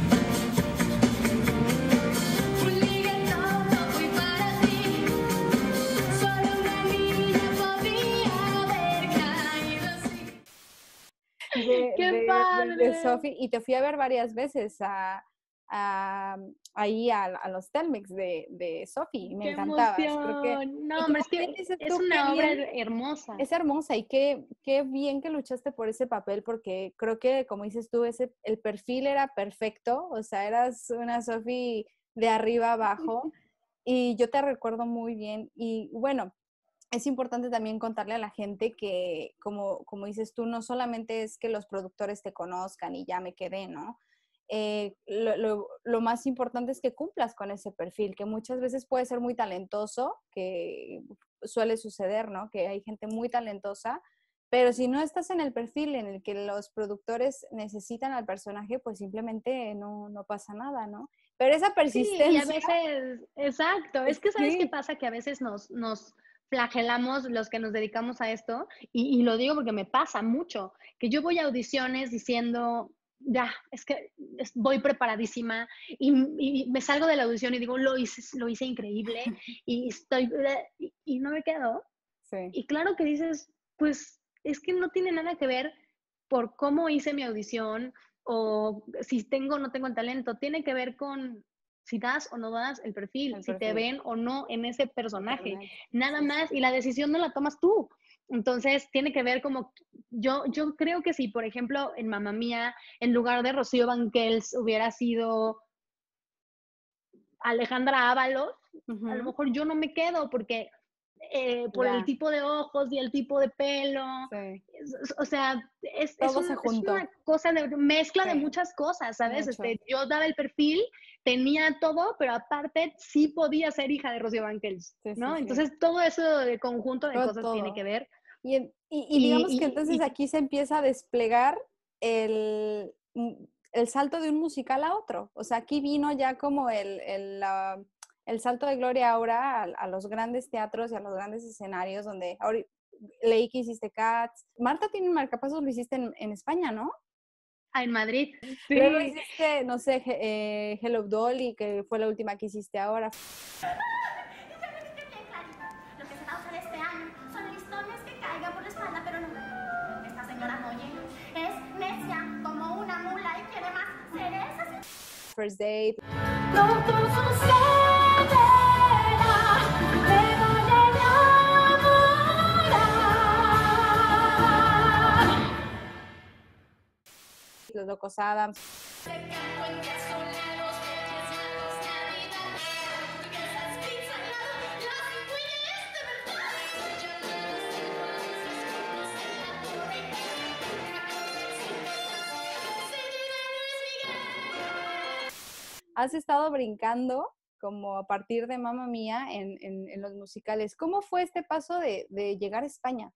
Un ligue tonto fui para ti, solo una niña podía haber caído así. de, ¡Qué de, de, de padre! Sophie y te fui a ver varias veces a, a, ahí a, a los Telmex de, de Sophie y me ¡Qué encantabas. Creo que, emoción! y No, como hombre, es bien que dices es tú, qué una obra bien, her- hermosa. es hermosa y qué, qué bien que luchaste por ese papel porque creo que, como dices tú, ese, el perfil era perfecto, o sea, eras una Sophie de arriba abajo y yo te recuerdo muy bien y bueno, es importante también contarle a la gente que, como, como dices tú, no solamente es que los productores te conozcan y ya me quedé, ¿no? Eh, lo, lo, lo, más importante es que cumplas con ese perfil, que muchas veces puede ser muy talentoso, que suele suceder, ¿no? Que hay gente muy talentosa, pero si no estás en el perfil en el que los productores necesitan al personaje, pues simplemente no, no pasa nada, ¿no? Pero esa Sí, y a persistencia, veces, exacto, es que ¿sabes qué sí, pasa? Que a veces nos, nos flagelamos los que nos dedicamos a esto, y, y lo digo porque me pasa mucho, que yo voy a audiciones diciendo, ya, es que es- voy preparadísima, y, y me salgo de la audición y digo, lo hice, lo hice increíble, y estoy, y, y no me quedo. sí, Y claro que dices, pues es que no tiene nada que ver por cómo hice mi audición o si tengo o no tengo el talento, tiene que ver con si das o no das el perfil, el si te perfil, ven o no en ese personaje, totalmente. nada Sí, sí. más, y la decisión no la tomas tú. Entonces, tiene que ver como, yo, yo creo que si, por ejemplo, en Mamma Mía, en lugar de Rocío Banquels hubiera sido Alejandra Ábalos, a lo Ujú, mejor yo no me quedo porque eh, por el ya, tipo de ojos y el tipo de pelo, sí. es- o sea, es, es, Todo se un, es juntó. una cosa de mezcla de Sí, muchas cosas, ¿sabes? mucho. Este, yo daba el perfil, tenía todo, pero aparte sí podía ser hija de Rocío Banquels, Sí, sí, ¿no? sí. Entonces todo eso de conjunto de Todo, cosas tiene que todo. ver. Y, en- y, y digamos que Y, y, entonces y aquí se empieza a desplegar el, mm, el salto de un musical a otro. O sea, aquí vino ya como el, el, la- el salto de Gloria ahora a, a los grandes teatros y a los grandes escenarios donde ahora leí que hiciste Cats. Marta tiene un marcapasos, lo hiciste en, en España, ¿no? Ah, en Madrid. Luego Sí. hiciste, no sé, He- eh, Hello Dolly, que fue la última que hiciste ahora. Y ya le dije bien clarito. Lo que se va a usar este año son listones que caigan por la espalda, pero no. Esta señora no oye. Es necia como una mula y quiere más cerezas. First Date. Todo sucederá, me voy a enamorar. Los Locos Adams. Has estado brincando como a partir de Mamma Mía en, en- en los musicales. ¿Cómo fue este paso de, de llegar a España?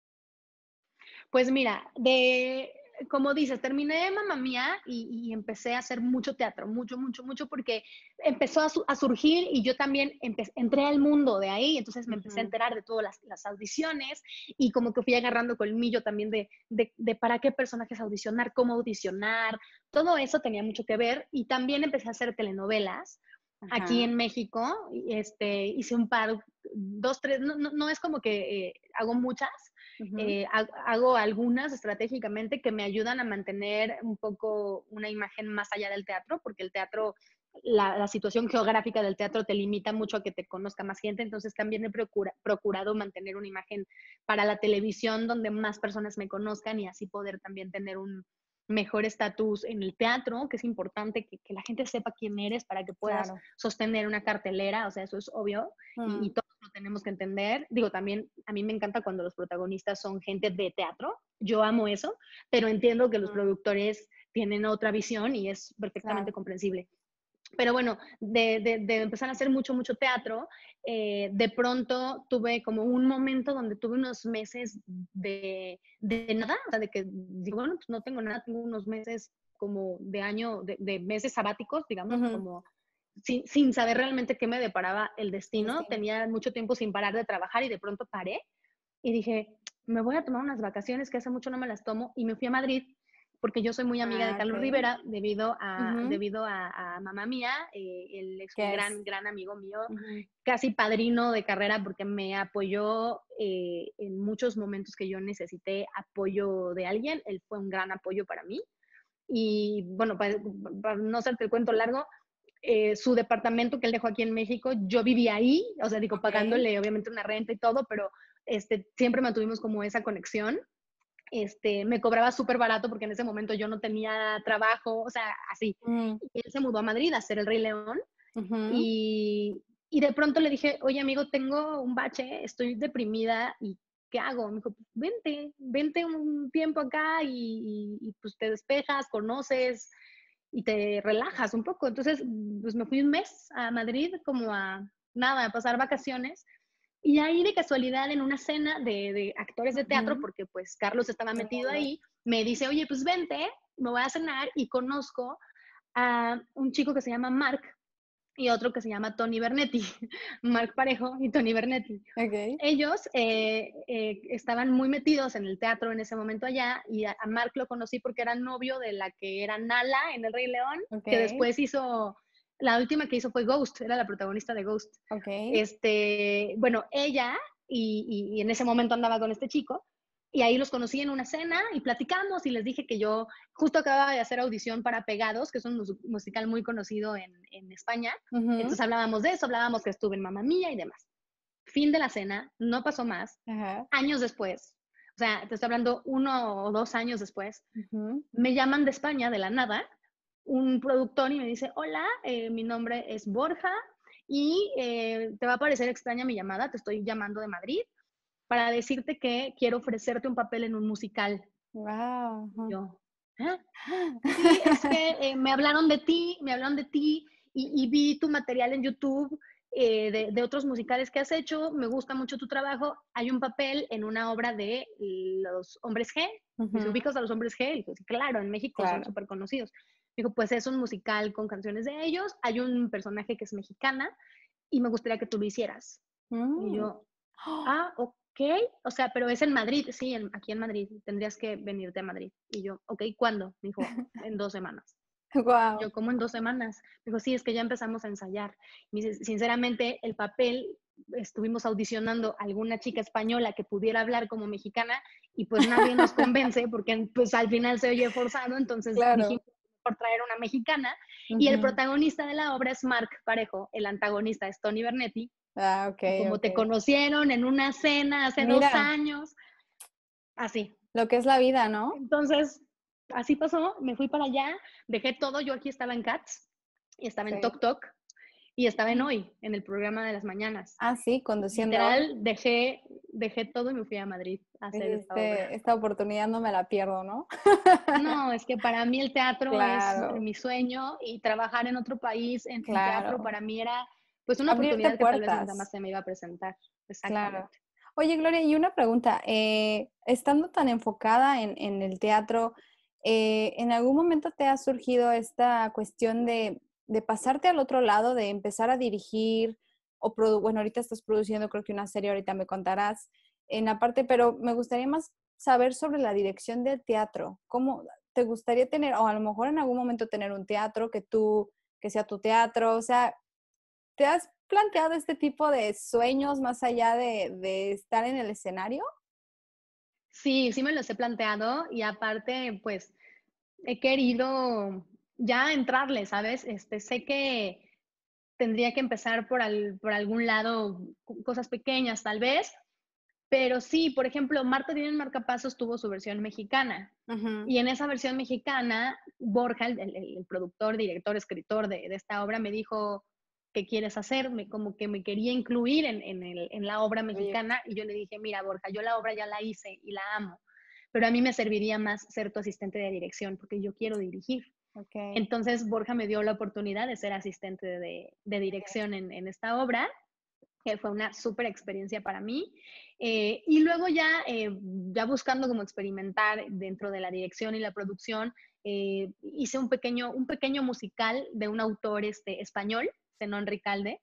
Pues mira, de, como dices, terminé Mamma Mía y, y empecé a hacer mucho teatro, mucho, mucho, mucho, porque empezó a, su- a surgir y yo también empe- entré al mundo de ahí, entonces me empecé a Ujú. enterar de todas las, las audiciones y como que fui agarrando colmillo también de, de, de para qué personajes audicionar, cómo audicionar, todo eso tenía mucho que ver y también empecé a hacer telenovelas. Aquí Ajá. en México, y, este, hice un par, dos, tres, no, no, no es como que eh, hago muchas, Ujú. eh, ha- hago algunas estratégicamente que me ayudan a mantener un poco una imagen más allá del teatro, porque el teatro, la, la situación geográfica del teatro te limita mucho a que te conozca más gente, entonces también he procura- procurado mantener una imagen para la televisión donde más personas me conozcan y así poder también tener un mejor estatus en el teatro, que es importante que, que la gente sepa quién eres para que puedas Claro. sostener una cartelera, o sea, eso es obvio, y, Mm. y todos lo tenemos que entender. Digo, también a mí me encanta cuando los protagonistas son gente de teatro, yo amo eso, pero entiendo que los Mm. productores tienen otra visión y es perfectamente Claro. comprensible. Pero bueno, de, de, de empezar a hacer mucho, mucho teatro, eh, de pronto tuve como un momento donde tuve unos meses de, de nada, o sea, de que digo, bueno, pues no tengo nada, tengo unos meses como de año, de, de meses sabáticos, digamos, Ujú. como sin, sin saber realmente qué me deparaba el El destino. destino. Tenía mucho tiempo sin parar de trabajar y de pronto paré y dije, me voy a tomar unas vacaciones que hace mucho no me las tomo y me fui a Madrid porque yo soy muy amiga de Ah, Carlos ok. Rivera debido a, Ujú. debido a, a Mamá Mía. Eh, él es un ¿Qué es? gran, gran amigo mío, Ujú. casi padrino de carrera porque me apoyó eh, en muchos momentos que yo necesité apoyo de alguien. Él fue un gran apoyo para mí. Y bueno, para, para no hacerte el cuento largo, eh, su departamento que él dejó aquí en México, yo vivía ahí, o sea, digo, Ok. pagándole obviamente una renta y todo, pero este, siempre mantuvimos como esa conexión. Este, me cobraba súper barato porque en ese momento yo no tenía trabajo, o sea, así. Mm. Y él se mudó a Madrid a hacer El Rey León Ujú. y, y de pronto le dije, oye amigo, tengo un bache, estoy deprimida y ¿qué hago? Me dijo, pues, vente, vente un tiempo acá y, y, y, pues te despejas, conoces y te relajas un poco. Entonces, pues me fui un mes a Madrid como a nada, a pasar vacaciones. Y ahí de casualidad en una cena de, de actores de teatro, Ujú. porque pues Carlos estaba Qué metido lindo. ahí, me dice, oye, pues vente, me voy a cenar y conozco a un chico que se llama Mark y otro que se llama Tony Bernetti, Mark Parejo y Tony Bernetti. Ok. Ellos eh, eh, estaban muy metidos en el teatro en ese momento allá y a, a Mark lo conocí porque era novio de la que era Nala en El Rey León, Ok. que después hizo, la última que hizo fue Ghost, era la protagonista de Ghost. Ok. Este, bueno, ella y, y, y en ese momento andaba con este chico y ahí los conocí en una cena y platicamos y les dije que yo justo acababa de hacer audición para Pegados, que es un mus- musical muy conocido en, en España. Ujú. Entonces hablábamos de eso, hablábamos que estuve en Mamma Mía y demás. Fin de la cena, no pasó más. Ajá. Años después, o sea, te estoy hablando uno o dos años después, Ujú. me llaman de España, de la nada, un productor y me dice, hola, eh, mi nombre es Borja y eh, te va a parecer extraña mi llamada, te estoy llamando de Madrid para decirte que quiero ofrecerte un papel en un musical. Wow. Y yo, ¿eh? Sí, es que eh, me hablaron de ti, me hablaron de ti y, y vi tu material en YouTube eh, de, de otros musicales que has hecho, me gusta mucho tu trabajo. Hay un papel en una obra de los Hombres G. Me dice, Ujú. ¿ubicas a los Hombres G? Y pues, claro, en México son Claro. súper conocidos. Dijo, pues es un musical con canciones de ellos, hay un personaje que es mexicana y me gustaría que tú lo hicieras. Y Mm. yo, ah, ok. ¿qué? O sea, pero es en Madrid, sí, en, aquí en Madrid, tendrías que venirte a Madrid. Y yo, ok, ¿cuándo? Me dijo, en dos semanas. Wow. Yo, ¿cómo en dos semanas? Me dijo, sí, es que ya empezamos a ensayar. Me dice, sinceramente, el papel, estuvimos audicionando a alguna chica española que pudiera hablar como mexicana y pues nadie nos convence porque pues al final se oye forzado, entonces Claro. dijimos por traer una mexicana. Uh-huh. Y el protagonista de la obra es Marc Parejo, el antagonista es Tony Bernetti. Ah, ok. Y como okay. te conocieron en una cena hace Mira, dos años, así. Lo que es la vida, ¿no? Entonces, así pasó, me fui para allá, dejé todo, yo aquí estaba en Cats, y estaba Sí. en Tok Tok, y estaba en Hoy, en el programa de las mañanas. Ah, sí, conduciendo. Literal, dejé, dejé todo y me fui a Madrid a hacer este, esta obra. Esta oportunidad no me la pierdo, ¿no? No, es que para mí el teatro Claro. es mi sueño, y trabajar en otro país, en, Claro. en teatro, para mí era pues una Abrirte oportunidad que puertas. tal vez nunca más se me iba a presentar. Exactamente. Claro. Oye, Gloria, y una pregunta, eh, estando tan enfocada en, en el teatro, eh, ¿en algún momento te ha surgido esta cuestión de, de pasarte al otro lado, de empezar a dirigir, o produ- bueno, ahorita estás produciendo creo que una serie, ahorita me contarás en la parte, pero me gustaría más saber sobre la dirección del teatro? ¿Cómo te gustaría tener, o a lo mejor en algún momento tener un teatro que tú, que sea tu teatro? O sea, ¿te has planteado este tipo de sueños más allá de, de estar en el escenario? Sí, sí me los he planteado, y aparte, pues, he querido ya entrarle, ¿sabes? Este, sé que tendría que empezar por, al, por algún lado, cosas pequeñas tal vez, pero sí, por ejemplo, Marta Tiene Marcapasos tuvo su versión mexicana, Uh-huh. y en esa versión mexicana, Borja, el, el, el productor, director, escritor de, de esta obra, me dijo, ¿qué quieres hacer? Me, como que me quería incluir en, en, el, en la obra mexicana, y yo le dije, mira, Borja, yo la obra ya la hice y la amo, pero a mí me serviría más ser tu asistente de dirección, porque yo quiero dirigir. Okay. Entonces Borja me dio la oportunidad de ser asistente de, de dirección en, en esta obra, que fue una súper experiencia para mí. Eh, y luego ya, eh, ya buscando como experimentar dentro de la dirección y la producción, eh, hice un pequeño, un pequeño musical de un autor este, español, Zenón Ricalde.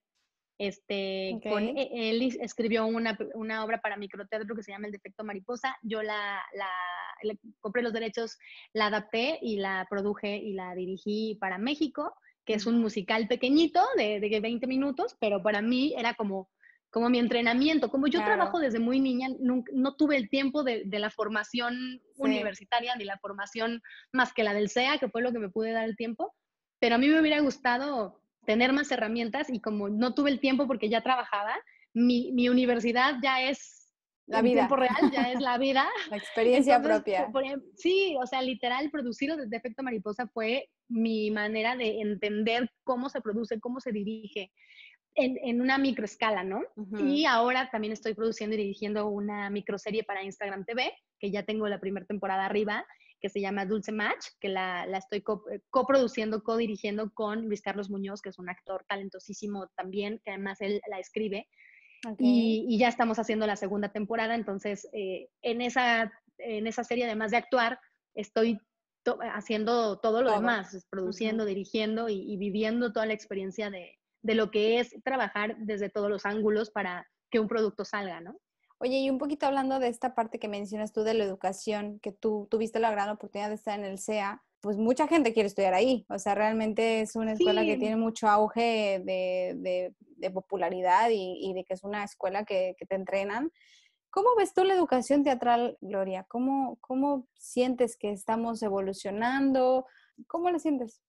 Este, Okay. con, él escribió una, una obra para microteatro que se llama El Defecto Mariposa. Yo la, la, le compré los derechos, la adapté y la produje y la dirigí para México, que es un musical pequeñito de, de veinte minutos, pero para mí era como, como mi entrenamiento. Como yo Claro. trabajo desde muy niña, no, no tuve el tiempo de, de la formación sí. universitaria, ni la formación más que la del C E A, que fue lo que me pude dar el tiempo, pero a mí me hubiera gustado tener más herramientas, y como no tuve el tiempo porque ya trabajaba, mi, mi universidad ya es la en vida. tiempo real, ya es la vida. La experiencia Entonces, propia. Por, por, sí, o sea, literal, producir El Defecto Mariposa fue mi manera de entender cómo se produce, cómo se dirige en, en una microescala, ¿no? Uh-huh. Y ahora también estoy produciendo y dirigiendo una microserie para Instagram T V, que ya tengo la primera temporada arriba, que se llama Dulce Match, que la, la estoy coproduciendo, co co-dirigiendo con Luis Carlos Muñoz, que es un actor talentosísimo también, que además él la escribe. Okay. Y, y ya estamos haciendo la segunda temporada, entonces eh, en, esa, en esa serie, además de actuar, estoy to haciendo todo lo todo. demás, produciendo, uh-huh. dirigiendo y, y viviendo toda la experiencia de, de lo que es trabajar desde todos los ángulos para que un producto salga, ¿no? Oye, y un poquito hablando de esta parte que mencionas tú de la educación, que tú tuviste la gran oportunidad de estar en el C E A, pues mucha gente quiere estudiar ahí. O sea, realmente es una escuela sí. que tiene mucho auge de, de, de popularidad y, y de que es una escuela que, que te entrenan. ¿Cómo ves tú la educación teatral, Gloria? ¿Cómo, cómo sientes que estamos evolucionando? ¿Cómo la sientes?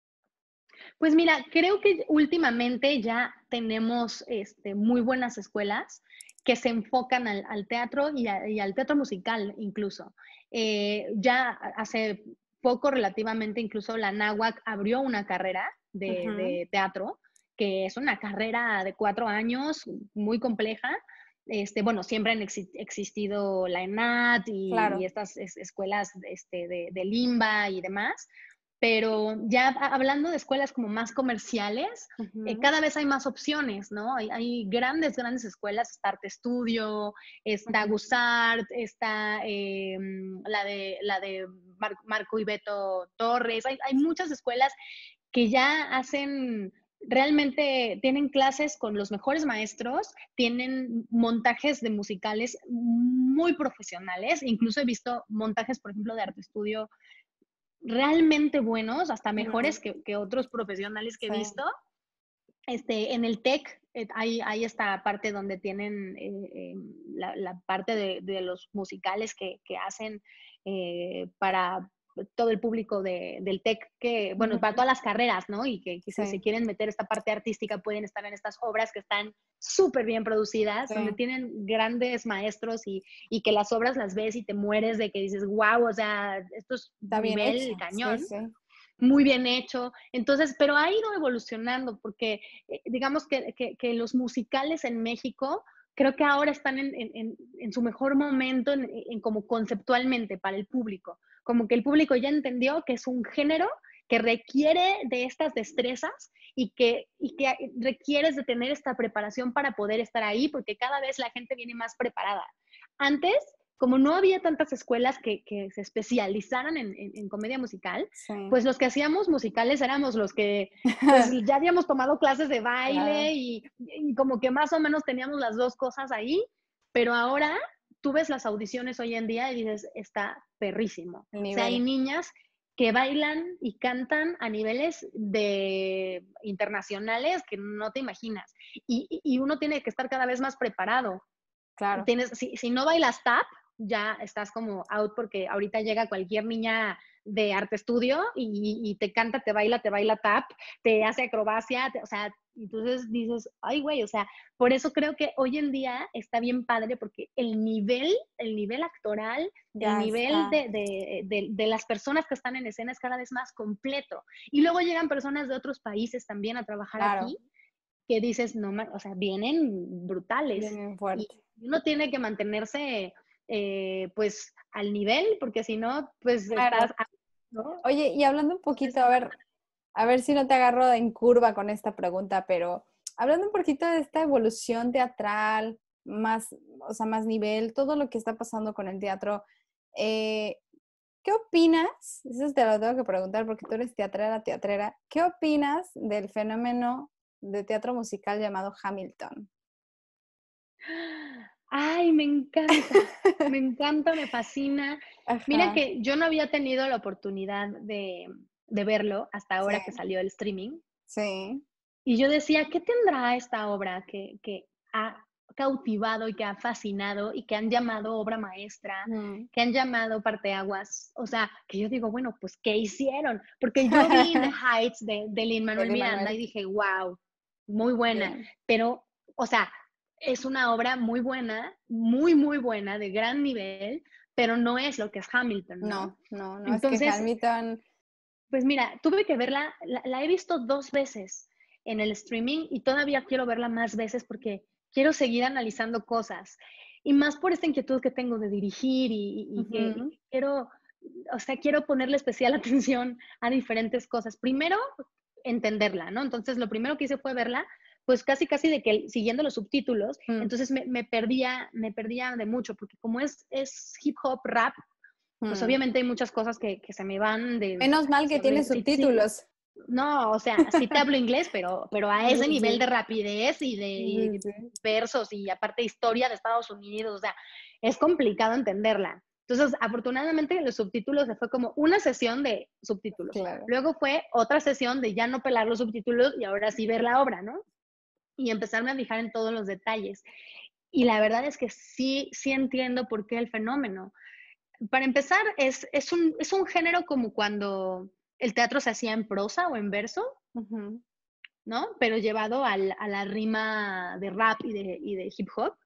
Pues mira, creo que últimamente ya tenemos este, muy buenas escuelas que se enfocan al, al teatro y, a, y al teatro musical incluso. Eh, ya hace poco relativamente, incluso la Náhuac abrió una carrera de, uh-huh. de teatro, que es una carrera de cuatro años, muy compleja. Este, bueno, siempre han ex existido la ENAD y, claro. y estas es, escuelas este, de, de Limba y demás, pero ya hablando de escuelas como más comerciales, uh-huh. eh, cada vez hay más opciones, ¿no? Hay, hay grandes, grandes escuelas, está Arte Estudio, está uh-huh. Gusart, está eh, la de, la de Mar Marco y Beto Torres, hay, hay muchas escuelas que ya hacen realmente tienen clases con los mejores maestros, tienen montajes de musicales muy profesionales, incluso he visto montajes, por ejemplo, de arte estudio realmente buenos, hasta mejores que, que otros profesionales que he Sí. visto. Este, en el TEC eh, hay, hay esta parte donde tienen eh, eh, la, la parte de, de los musicales que, que hacen eh, para todo el público de, del TEC, que, bueno, Ujú. para todas las carreras, ¿no? Y que, que si Sí. se quieren meter esta parte artística pueden estar en estas obras que están súper bien producidas, Sí. donde tienen grandes maestros y, y que las obras las ves y te mueres de que dices, wow, o sea, esto es Está bien nivel hecho. cañón. Sí, sí. Muy bien hecho. Entonces, pero ha ido evolucionando porque eh, digamos que, que, que los musicales en México creo que ahora están en, en, en su mejor momento en, en como conceptualmente para el público. Como que el público ya entendió que es un género que requiere de estas destrezas y que, y que requieres de tener esta preparación para poder estar ahí, porque cada vez la gente viene más preparada. Antes, como no había tantas escuelas que, que se especializaran en, en, en comedia musical, Sí. pues los que hacíamos musicales éramos los que pues ya habíamos tomado clases de baile Claro. y, y como que más o menos teníamos las dos cosas ahí, pero ahora tú ves las audiciones hoy en día y dices, está perrísimo. El O sea, hay nivel. niñas que bailan y cantan a niveles de internacionales que no te imaginas. Y, y uno tiene que estar cada vez más preparado. Claro. Tienes, si, si no bailas tap, ya estás como out porque ahorita llega cualquier niña de arte estudio y, y te canta, te baila, te baila tap, te hace acrobacia, te, o sea, entonces dices, ay güey, o sea, por eso creo que hoy en día está bien padre porque el nivel, el nivel actoral, Ya el nivel está. de, de, de, de las personas que están en escena es cada vez más completo. Y luego llegan personas de otros países también a trabajar Claro. aquí que dices, no, o sea, vienen brutales. Bien Y fuerte. uno tiene que mantenerse, eh, pues, al nivel, porque si no, pues, Claro. estás, ¿no? Oye, y hablando un poquito, a ver, a ver si no te agarro en curva con esta pregunta, pero hablando un poquito de esta evolución teatral, más, o sea, más nivel, todo lo que está pasando con el teatro, eh, ¿qué opinas? Eso te lo tengo que preguntar porque tú eres teatrera, teatrera. ¿Qué opinas del fenómeno de teatro musical llamado Hamilton? Ay, me encanta, me encanta, me fascina. Mira Ajá, que yo no había tenido la oportunidad de, de verlo hasta ahora que sí, salió el streaming. sí. Y yo decía, ¿qué tendrá esta obra que, que ha cautivado y que ha fascinado y que han llamado obra maestra, Mm. que han llamado parteaguas? O sea, que yo digo, bueno, pues, ¿qué hicieron? Porque yo vi In the Heights de, de Lin-Manuel De Miranda Manuel. y dije, wow, muy buena. Bien. Pero, o sea, es una obra muy buena, muy, muy buena, de gran nivel, pero no es lo que es Hamilton, ¿no? No, no, no, es que Entonces, Hamilton, pues mira, tuve que verla, la, la he visto dos veces en el streaming y todavía quiero verla más veces porque quiero seguir analizando cosas. Y más por esta inquietud que tengo de dirigir y, y, y que, y ujú, que quiero, o sea, quiero ponerle especial atención a diferentes cosas. Primero, entenderla, ¿no? Entonces, lo primero que hice fue verla, pues casi, casi de que siguiendo los subtítulos, mm, entonces me, me perdía, me perdía de mucho, porque como es, es hip hop, rap, pues mm. obviamente hay muchas cosas que, que se me van de, Menos mal si que tiene hablé, sí, sí, subtítulos. no, o sea, sí te hablo inglés, pero, pero a Sí, ese nivel de sí, rapidez y sí, de sí. versos y aparte historia de Estados Unidos, o sea, es complicado entenderla. Entonces, afortunadamente los subtítulos se fue como una sesión de subtítulos. Claro. Luego fue otra sesión de ya no pelar los subtítulos y ahora sí ver la obra, ¿no? Y empezarme a fijar en todos los detalles. Y la verdad es que sí, sí entiendo por qué el fenómeno. Para empezar, es, es, un, es un género como cuando el teatro se hacía en prosa o en verso, Ujú, ¿no? Pero llevado al, a la rima de rap y de, y de hip hop,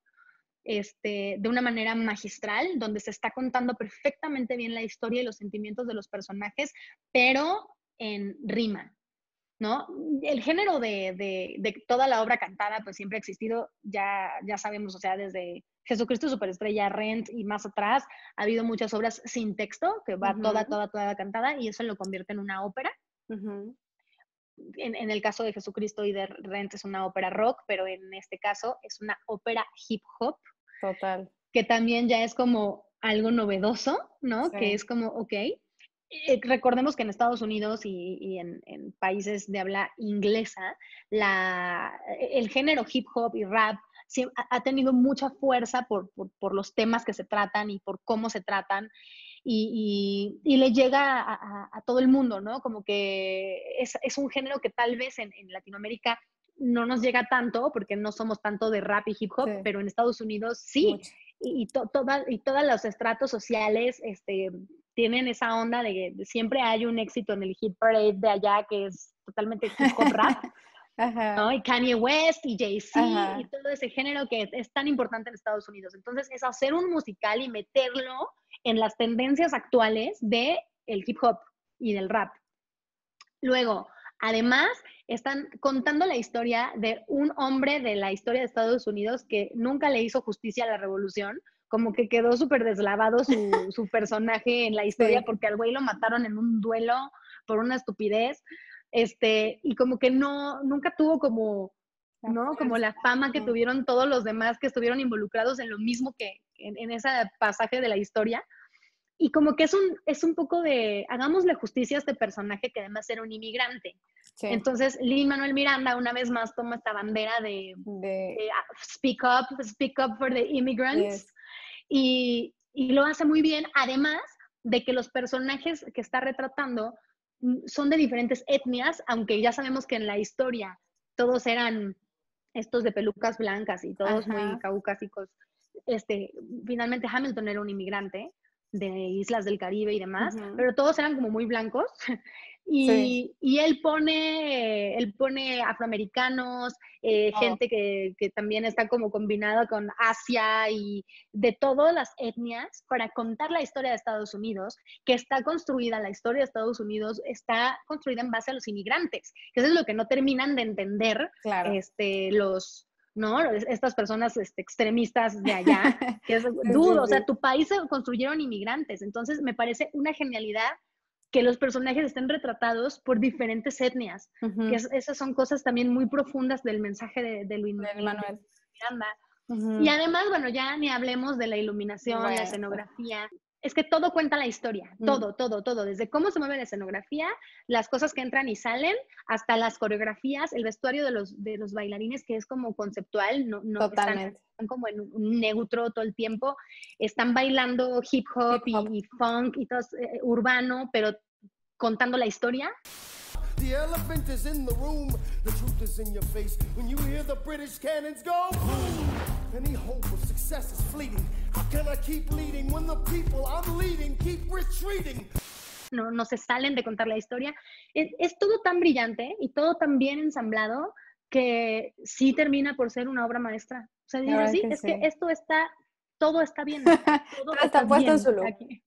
este, de una manera magistral, donde se está contando perfectamente bien la historia y los sentimientos de los personajes, pero en rima, ¿no? El género de, de, de toda la obra cantada, pues siempre ha existido, ya, ya sabemos, o sea, desde Jesucristo Superestrella, Rent y más atrás, ha habido muchas obras sin texto, que va toda, ujú, toda, toda cantada, y eso lo convierte en una ópera. ujú. En, en el caso de Jesucristo y de Rent es una ópera rock, pero en este caso es una ópera hip hop, Total. que también ya es como algo novedoso, ¿no? Que Sí. es como, ok. eh, recordemos que en Estados Unidos y, y en, en países de habla inglesa, la, el género hip hop y rap sí, ha, ha tenido mucha fuerza por, por, por los temas que se tratan y por cómo se tratan. Y, y, y le llega a, a, a todo el mundo, ¿no? Como que es, es un género que tal vez en, en Latinoamérica no nos llega tanto, porque no somos tanto de rap y hip hop, Sí. pero en Estados Unidos sí. Mucho. Y, y, to, toda, y todos los estratos sociales este, tienen esa onda de que siempre hay un éxito en el hit parade de allá que es totalmente hip hop rap. Ajá. ¿No? Y Kanye West y Jay-Z Ajá. y todo ese género que es, es tan importante en Estados Unidos. Entonces, es hacer un musical y meterlo en las tendencias actuales del hip hop y del rap. Luego, además, están contando la historia de un hombre de la historia de Estados Unidos que nunca le hizo justicia a la revolución, como que quedó súper deslavado su, su personaje en la historia, Sí. porque al güey lo mataron en un duelo por una estupidez. Este, y como que no, nunca tuvo como, La ¿no? Como fuerza. la fama que Ujú. tuvieron todos los demás que estuvieron involucrados en lo mismo que en, en ese pasaje de la historia. Y como que es un, es un poco de, hagámosle justicia a este personaje que además era un inmigrante. Sí. Entonces, Lin-Manuel Miranda una vez más toma esta bandera de, De, de ah, speak up, speak up for the immigrants. yes. Y, y lo hace muy bien, además de que los personajes que está retratando son de diferentes etnias, aunque ya sabemos que en la historia todos eran estos de pelucas blancas y todos Ajá. muy caucásicos. Este, finalmente Hamilton era un inmigrante de islas del Caribe y demás, Ujú. pero todos eran como muy blancos. Y, Sí. y él pone, él pone afroamericanos, eh, Oh. gente que, que también está como combinada con Asia y de todas las etnias para contar la historia de Estados Unidos, que está construida, la historia de Estados Unidos está construida en base a los inmigrantes, que eso es lo que no terminan de entender Claro. este, los, ¿no? Estas personas este, extremistas de allá, que es Sí, dudo, sí, o sea, sí. tu país se construyeron inmigrantes, entonces me parece una genialidad que los personajes estén retratados por diferentes etnias, Ujú. que es, esas son cosas también muy profundas del mensaje de, de Luis Del Manuel. Miranda. Ujú. Y además, bueno, ya ni hablemos de la iluminación, Bueno. la escenografía. Es que todo cuenta la historia, Mm. todo, todo, todo, desde cómo se mueve la escenografía, las cosas que entran y salen, hasta las coreografías, el vestuario de los, de los bailarines, que es como conceptual, no, no están, Totalmente. están como en un neutro todo el tiempo, están bailando hip hop, Hip hop. Y, y funk y todo eh, urbano, pero contando la historia. The elephant is in the room, the truth is in your face. When you hear the British cannons go boom, any hope of success is fleeting. How can I keep leading when the people I'm leading keep retreating? No, no se salen de contar la historia. Es, es todo tan brillante y todo tan bien ensamblado que sí termina por ser una obra maestra. O sea, La dices, verdad sí, que es sí. que esto está, todo está bien. Todo Todo está puesto bien en su lugar. aquí.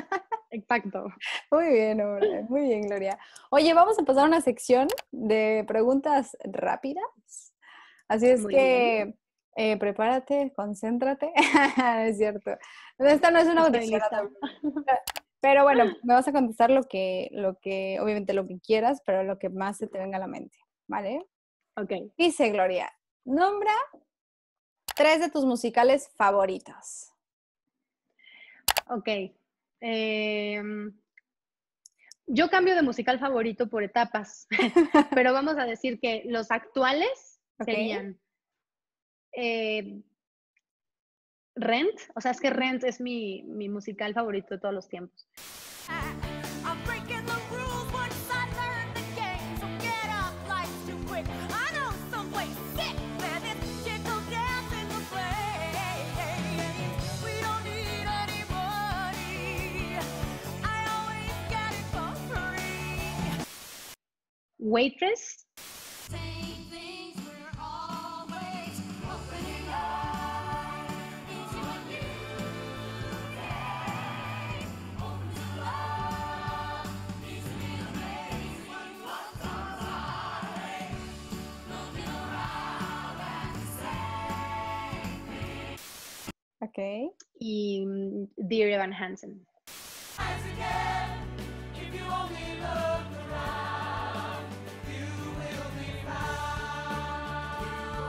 Exacto. Muy bien, Aurora, muy bien, Gloria. Oye, vamos a pasar a una sección de preguntas rápidas. Así es Muy que eh, prepárate, concéntrate. Es cierto. Esta no es una Estoy audición. lista. Pero bueno, me vas a contestar lo que, lo que, obviamente lo que quieras, pero lo que más se te venga a la mente, ¿vale? Ok. Dice Gloria, nombra tres de tus musicales favoritos. Ok. Eh, yo cambio de musical favorito por etapas, pero vamos a decir que los actuales Ok. serían eh, Rent, o sea, es que Rent es mi, mi musical favorito de todos los tiempos. I'm breaking the rules once I learn the game. So get up, life's too quick. I know some way sick where this shit goes down in the flames. We don't need any money. I always get it for free. Waitress, Same things, we're always opening up into a new day. Open to love, into new ways. What's on our way? Looking around and saying, Ok. y mm, Dear Evan Hansen. as again, if you only look around, you will be found.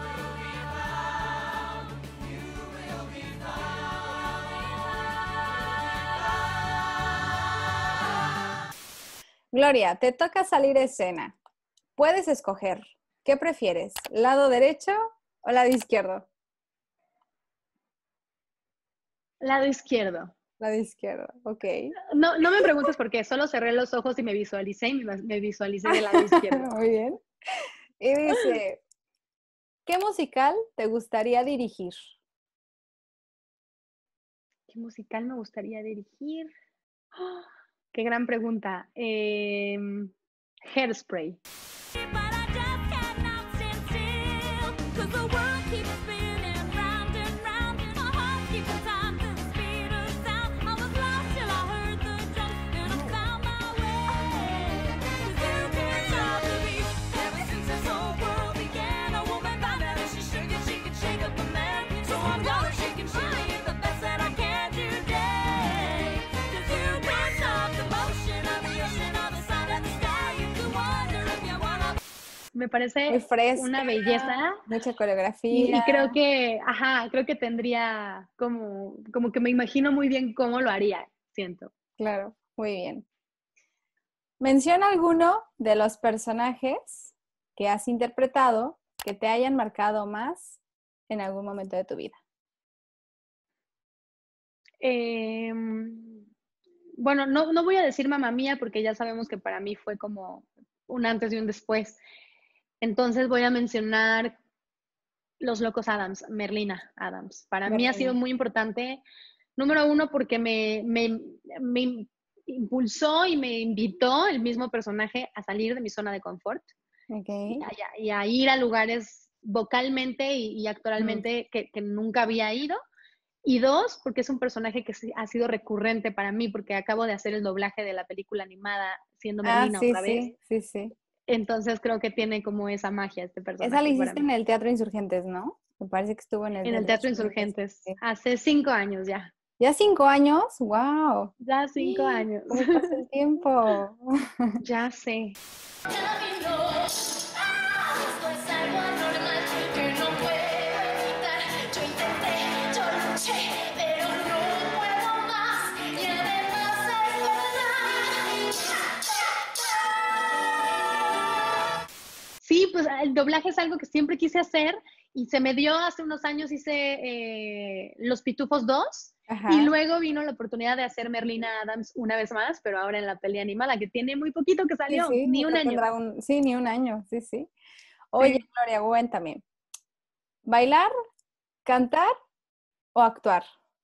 You will be found. You will be found. Gloria, te toca salir a escena. Puedes escoger. ¿Qué prefieres? ¿Lado derecho o lado izquierdo? Lado izquierdo. Lado izquierdo, ok. No, no me preguntes por qué, solo cerré los ojos y me visualicé y me, me visualicé del lado izquierdo. Muy bien. Y dice, ¿qué musical te gustaría dirigir? ¿Qué musical me gustaría dirigir? ¡Oh! Qué gran pregunta. Eh, Hairspray. Me parece Muy fresca, una belleza. Mucha coreografía. Y, y creo que, ajá, creo que tendría como, como que me imagino muy bien cómo lo haría, siento. Claro, muy bien. Menciona alguno de los personajes que has interpretado que te hayan marcado más en algún momento de tu vida. Eh, bueno, no, no voy a decir Mamma Mía porque ya sabemos que para mí fue como un antes y un después. Entonces voy a mencionar Los Locos Adams, Merlina Adams. Para Merlina. mí ha sido muy importante, número uno, porque me, me, me impulsó y me invitó el mismo personaje a salir de mi zona de confort Okay. y, a, y a ir a lugares vocalmente y, y actoralmente mm. que, que nunca había ido. Y dos, porque es un personaje que ha sido recurrente para mí, porque acabo de hacer el doblaje de la película animada siendo Merlina ah, sí, otra vez. Sí, sí, sí. Entonces creo que tiene como esa magia este personaje. Esa la hiciste en el Teatro Insurgentes, ¿no? Me parece que estuvo en el En Teatro el Teatro Insurgentes. Insurgentes. Sí. Hace cinco años ya. ¿Ya cinco años? ¡Wow! Ya cinco años. ¿Cómo pasa el tiempo? Ya sé. Sí, pues el doblaje es algo que siempre quise hacer y se me dio hace unos años, hice eh, Los Pitufos dos. Ajá. Y luego vino la oportunidad de hacer Merlina Adams una vez más, pero ahora en la peli animada, que tiene muy poquito que salió, sí, sí, ni un año. Un, sí, ni un año, sí, sí. Oye, sí. Gloria, cuéntame, ¿bailar, cantar o actuar?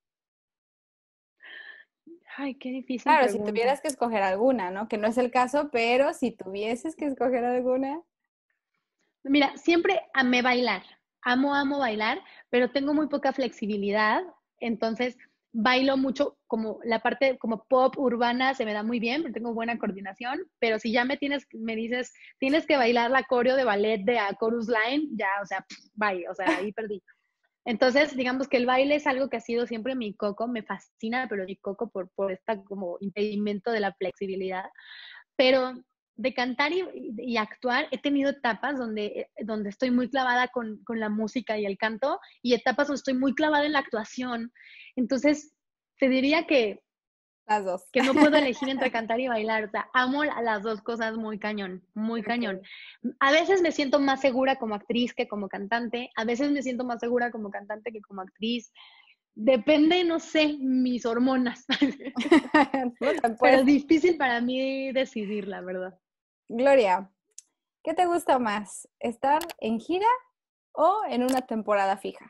Ay, qué difícil Claro, pregunta. Si tuvieras que escoger alguna, ¿no? Que no es el caso, pero si tuvieses que escoger alguna. Mira, siempre amé bailar, amo, amo bailar, pero tengo muy poca flexibilidad, entonces bailo mucho como la parte como pop urbana se me da muy bien, porque tengo buena coordinación, pero si ya me tienes, me dices, tienes que bailar la coreo de ballet de A Chorus Line, ya, o sea, bye, o sea, ahí perdí. Entonces, digamos que el baile es algo que ha sido siempre mi coco, me fascina, pero mi coco por, por este como impedimento de la flexibilidad, pero de cantar y, y actuar he tenido etapas donde, donde estoy muy clavada con, con la música y el canto y etapas donde estoy muy clavada en la actuación. Entonces, te diría que, las dos. que no puedo elegir entre cantar y bailar. O sea, amo las dos cosas muy cañón, muy okay. cañón. A veces me siento más segura como actriz que como cantante. A veces me siento más segura como cantante que como actriz. Depende, no sé, mis hormonas. Pero es difícil para mí decidir, la verdad. Gloria, ¿qué te gusta más? ¿Estar en gira o en una temporada fija?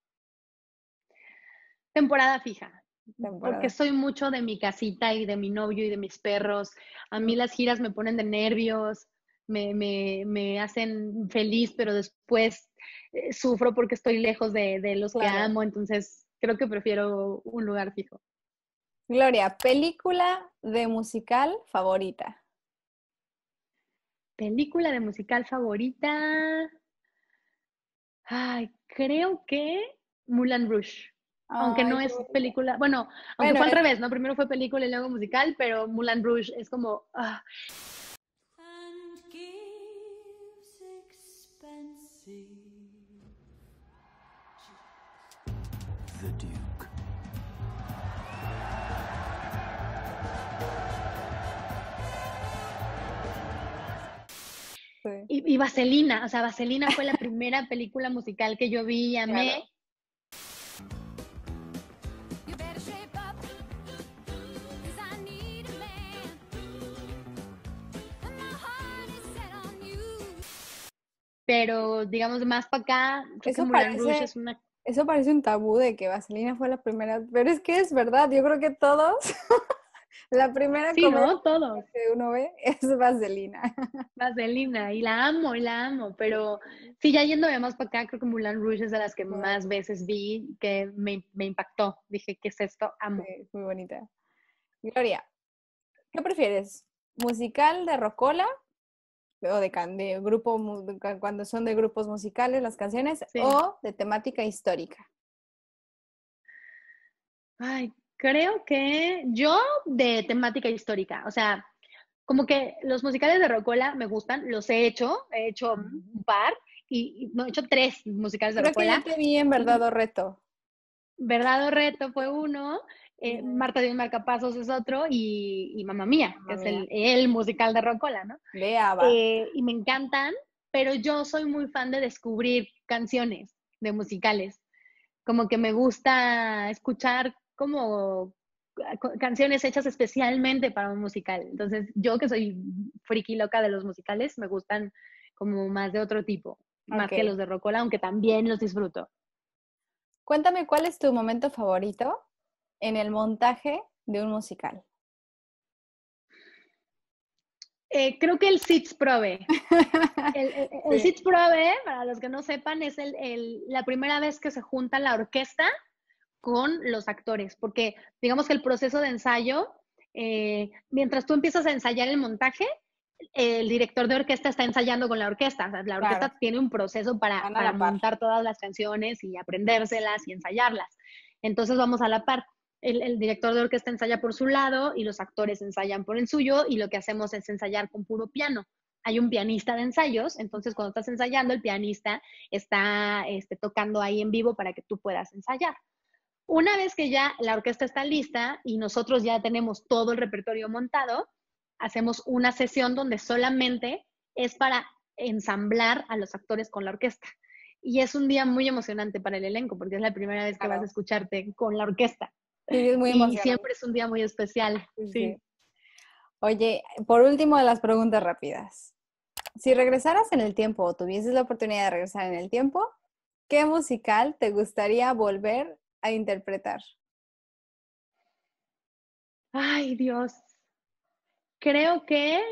Temporada fija. Temporada. Porque soy mucho de mi casita y de mi novio y de mis perros. A mí las giras me ponen de nervios, me, me, me hacen feliz, pero después eh, sufro porque estoy lejos de, de los claro. que amo. Entonces, creo que prefiero un lugar fijo. Gloria, ¿película de musical favorita? Película de musical favorita. Ay, creo que Moulin Rouge. Aunque Ay, no es película, bueno, aunque bueno, fue al es... revés, ¿no? Primero fue película y luego musical, pero Moulin Rouge es como... Uh. And gives expensive. The Duke. Sí. Y, y Vaselina, o sea, Vaselina fue la primera película musical que yo vi y amé. Claro. You better shape up, 'cause I need a man. And my heart is set on you. Pero, digamos, más para acá, creo que Eso Moulin Rouge parece, es una... eso parece un tabú de que Vaselina fue la primera, pero es que es verdad, yo creo que todos, la primera Sí, comedia ¿no? Todos. que uno ve es Vaselina. Vaselina, y la amo, y la amo, pero sí, ya yéndome más para acá, creo que Moulin Rouge es de las que más veces vi, que me, me impactó. Dije, ¿qué es esto? Amo. Sí, muy bonita. Gloria, ¿qué prefieres? ¿Musical de rocola o de, can- de grupo, mu- de ca- cuando son de grupos musicales las canciones, Sí. o de temática histórica? Ay, creo que yo de temática histórica, o sea, como que los musicales de Rocola me gustan, los he hecho, he hecho un par, y, y- no, he hecho tres musicales de Creo que yo Rocola. te vi en Verdad o Reto. Verdad o Reto fue uno, eh, Ujú. Marta de un Marcapasos es otro, y, y Mamma Mía, Mamma que es Mía. el, el musical de Rocola, ¿no? De ABBA. Eh, y me encantan, pero yo soy muy fan de descubrir canciones de musicales. Como que me gusta escuchar como ca- canciones hechas especialmente para un musical. Entonces, yo que soy friki loca de los musicales, me gustan como más de otro tipo, más Ok. que los de Rocola, aunque también los disfruto. Cuéntame, ¿cuál es tu momento favorito en el montaje de un musical? Eh, creo que el Sitzprobe. El, el, el Sí. Sitzprobe, para los que no sepan, es el, el, la primera vez que se junta la orquesta con los actores, porque digamos que el proceso de ensayo, eh, mientras tú empiezas a ensayar el montaje, el director de orquesta está ensayando con la orquesta. O sea, la orquesta Claro. tiene un proceso para, Van a para la par. montar todas las canciones y aprendérselas y ensayarlas. Entonces vamos a la par. El, el director de orquesta ensaya por su lado y los actores ensayan por el suyo, y lo que hacemos es ensayar con puro piano. Hay un pianista de ensayos, entonces cuando estás ensayando, el pianista está este, tocando ahí en vivo para que tú puedas ensayar. Una vez que ya la orquesta está lista y nosotros ya tenemos todo el repertorio montado, hacemos una sesión donde solamente es para ensamblar a los actores con la orquesta. Y es un día muy emocionante para el elenco, porque es la primera vez que Claro. vas a escucharte con la orquesta. Sí, es muy Y emocionante. siempre es un día muy especial. Sí, Sí. sí. Oye, por último de las preguntas rápidas. Si regresaras en el tiempo o tuvieses la oportunidad de regresar en el tiempo, ¿qué musical te gustaría volver a interpretar? Ay, Dios. Creo que,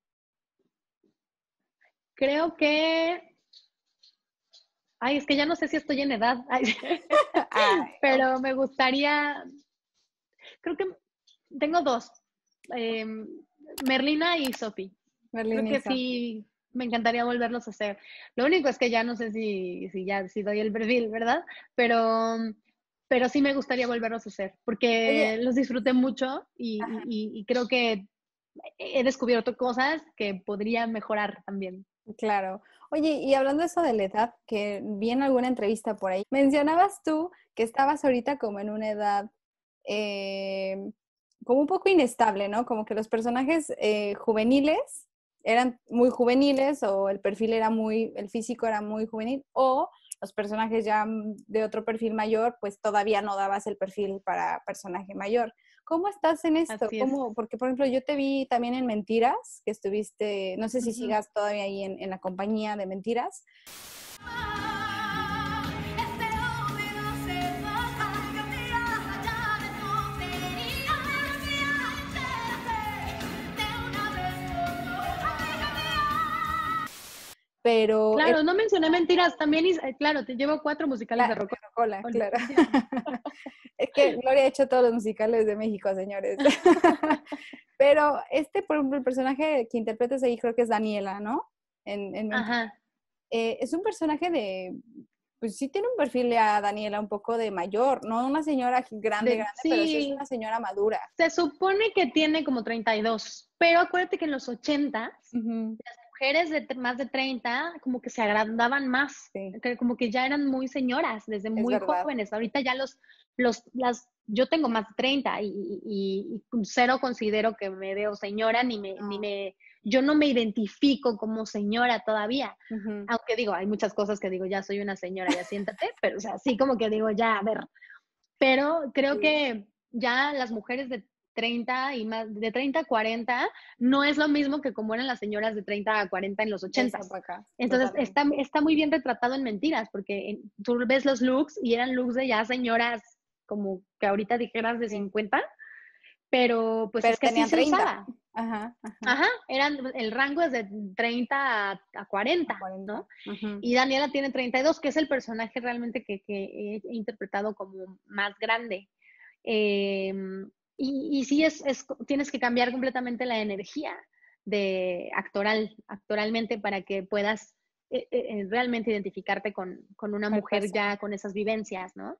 creo que, ay, es que ya no sé si estoy en edad. Ay, Ay, pero me gustaría, creo que tengo dos, eh, Merlina y Sophie. Merlin Creo y que Sophie. sí, me encantaría volverlos a hacer. Lo único es que ya no sé si, si ya si doy el perfil, ¿verdad? Pero, pero sí me gustaría volverlos a hacer, porque Oye. los disfruté mucho y, y- y creo que he descubierto cosas que podría mejorar también. Claro. Oye, y hablando de eso de la edad, que vi en alguna entrevista por ahí, mencionabas tú que estabas ahorita como en una edad eh, como un poco inestable, ¿no? Como que los personajes eh, juveniles eran muy juveniles, o el perfil era muy, el físico era muy juvenil, o los personajes ya mm, de otro perfil mayor, pues todavía no dabas el perfil para personaje mayor. ¿Cómo estás en esto? Así es. ¿Cómo? Porque, por ejemplo, yo te vi también en Mentiras, que estuviste, no sé si Ujú. sigas todavía ahí en, en la compañía de Mentiras. Pero Claro, el- no mencioné Mentiras, también, hice- eh, claro, te llevo cuatro musicales de Cla- rock. Cola, Hola. claro. Es que Gloria ha hecho todos los musicales de México, señores. Pero este, por ejemplo, el personaje que interpretas ahí creo que es Daniela, ¿no? En, en Mentiras. Ajá. Eh, es un personaje de, pues sí tiene un perfil a Daniela un poco de mayor, no una señora grande, De- grande, pero sí es sí. una señora madura. Se supone que tiene como treinta y dos, pero acuérdate que en los ochenta Ujú. las mujeres de tre- más de treinta como que se agrandaban más, Sí. que como que ya eran muy señoras desde muy verdad. jóvenes. Ahorita ya los, los, las, yo tengo más de treinta y, y- y cero considero que me veo señora, ni me, No. ni me, yo no me identifico como señora todavía. Ujú. Aunque digo, hay muchas cosas que digo, ya soy una señora, ya siéntate, pero o sea, sí como que digo, ya, a ver. Pero creo Sí. que ya las mujeres de treinta y más, de treinta a cuarenta, no es lo mismo que como eran las señoras de treinta a cuarenta en los De ochenta. esa pa' acá, Entonces totalmente. está, está muy bien retratado en Mentiras, porque en- tú ves los looks y eran looks de ya señoras como que ahorita dijeras de Sí. cincuenta, pero pues Pero es que así tenían se treinta. usaba. Ajá, ajá. Ajá, eran, el rango es de treinta a, a cuarenta, cuarenta. ¿no? Ujú. Y Daniela tiene treinta y dos, que es el personaje realmente que, que he interpretado como más grande. Eh, y, y sí, es, es, tienes que cambiar completamente la energía de actoral, actoralmente para que puedas eh, eh, realmente identificarte con, con una El mujer personaje. ya con esas vivencias, ¿no?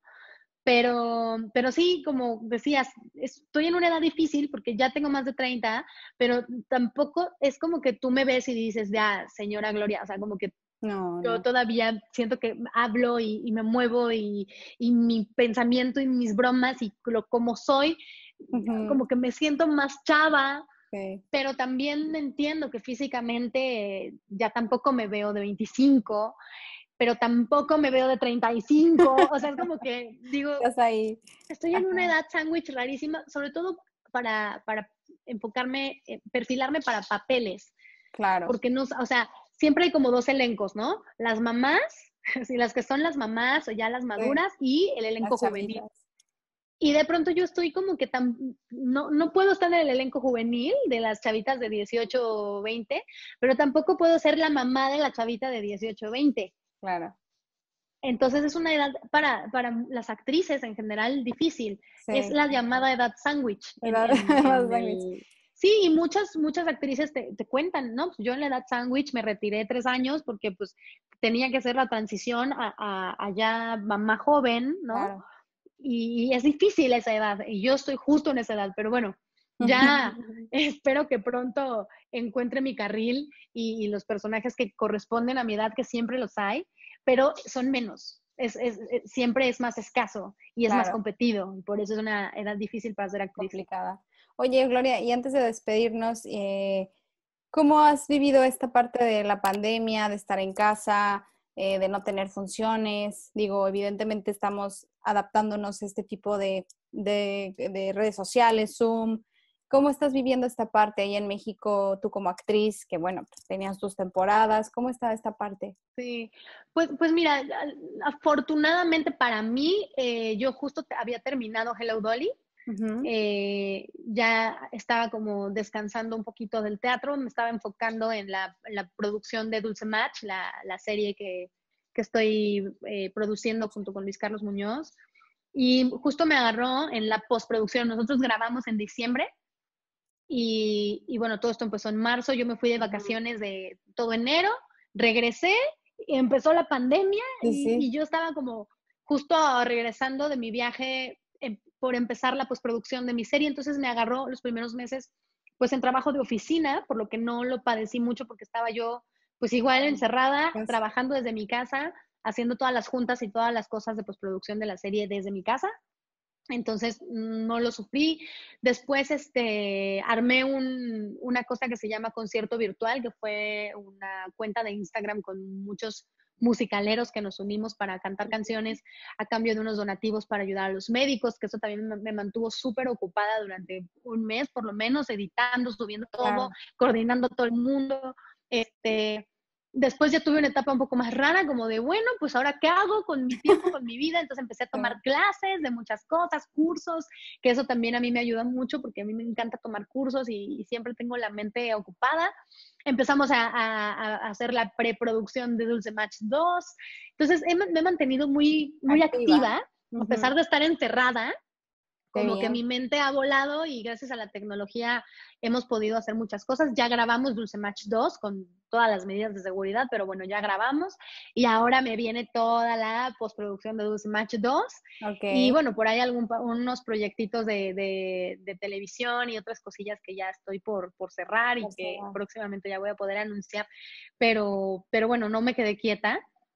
Pero, pero sí, como decías, estoy en una edad difícil porque ya tengo más de treinta, pero tampoco es como que tú me ves y dices, ya, señora Gloria, o sea, como que No, yo no. todavía siento que hablo y, y me muevo y, y mi pensamiento y mis bromas y lo como soy, Ujú. como que me siento más chava, Sí. pero también entiendo que físicamente eh, ya tampoco me veo de veinticinco, pero tampoco me veo de treinta y cinco, o sea, es como que digo, Estás ahí. estoy en una Ajá. edad sándwich rarísima, sobre todo para, para enfocarme, eh, perfilarme para papeles, Claro. porque no, o sea, siempre hay como dos elencos, ¿no? Las mamás, sí, las que son las mamás o ya las maduras, y el elenco Las juvenil. chavitas. Y de pronto yo estoy como que tan, no, no puedo estar en el elenco juvenil de las chavitas de dieciocho o veinte, pero tampoco puedo ser la mamá de la chavita de dieciocho o veinte. Claro. Entonces es una edad para, para las actrices en general difícil. Es Sí. la llamada edad sándwich. En, Edad- en- edad en sándwich. el- Sí, y muchas, muchas actrices te, te cuentan, ¿no? Pues yo en la edad sándwich me retiré tres años porque pues tenía que hacer la transición a, a, a ya mamá joven, ¿no? Claro. Y, y es difícil esa edad, y yo estoy justo en esa edad, pero bueno, ya espero que pronto encuentre mi carril y, y los personajes que corresponden a mi edad, que siempre los hay, pero son menos. Es, es, es- siempre es más escaso y es más Claro. competido, y por eso es una edad difícil para ser actriz. Complicada. Oye, Gloria, y antes de despedirnos, eh, ¿cómo has vivido esta parte de la pandemia, de estar en casa, eh, de no tener funciones? Digo, evidentemente estamos adaptándonos a este tipo de, de- de redes sociales, Zoom. ¿Cómo estás viviendo esta parte ahí en México, tú como actriz, que bueno, pues, tenías tus temporadas? ¿Cómo está esta parte? Sí, pues, pues mira, al- afortunadamente para mí, eh, yo justo te- había terminado Hello Dolly. Ujú. Eh, ya estaba como descansando un poquito del teatro, me estaba enfocando en la, en la producción de Dulce Match, la, la serie que, que estoy eh, produciendo junto con Luis Carlos Muñoz. Y justo me agarró en la postproducción. Nosotros grabamos en diciembre y, y bueno, todo esto empezó en marzo. Yo me fui de vacaciones de todo enero, regresé, y empezó la pandemia Sí, y, sí. y yo estaba como justo regresando de mi viaje em, por empezar la postproducción de mi serie. Entonces me agarró los primeros meses pues en trabajo de oficina, por lo que no lo padecí mucho porque estaba yo pues igual encerrada, Pues, trabajando desde mi casa, haciendo todas las juntas y todas las cosas de postproducción de la serie desde mi casa. Entonces no lo sufrí. Después este, armé un, una cosa que se llama Concierto Virtual, que fue una cuenta de Instagram con muchos musicaleros que nos unimos para cantar canciones a cambio de unos donativos para ayudar a los médicos, que eso también me, me mantuvo súper ocupada durante un mes, por lo menos, editando, subiendo todo, claro. coordinando todo el mundo. Este, Después ya tuve una etapa un poco más rara, como de, bueno, pues ahora qué hago con mi tiempo, con mi vida. Entonces empecé a tomar clases de muchas cosas, cursos, que eso también a mí me ayuda mucho porque a mí me encanta tomar cursos y, y siempre tengo la mente ocupada. Empezamos a, a, a hacer la preproducción de Dulce Match dos. Entonces he, me he mantenido muy, muy Activa. activa, a pesar Ujú. de estar encerrada, Qué como que bien. mi mente ha volado y gracias a la tecnología hemos podido hacer muchas cosas. Ya grabamos Dulce Match dos con todas las medidas de seguridad, pero bueno, ya grabamos y ahora me viene toda la postproducción de Dulce Match dos Ok. y bueno, por ahí algún, unos proyectitos de, de, de televisión y otras cosillas que ya estoy por, por cerrar y Por que cerrar. próximamente ya voy a poder anunciar, pero, pero bueno, no me quedé quieta.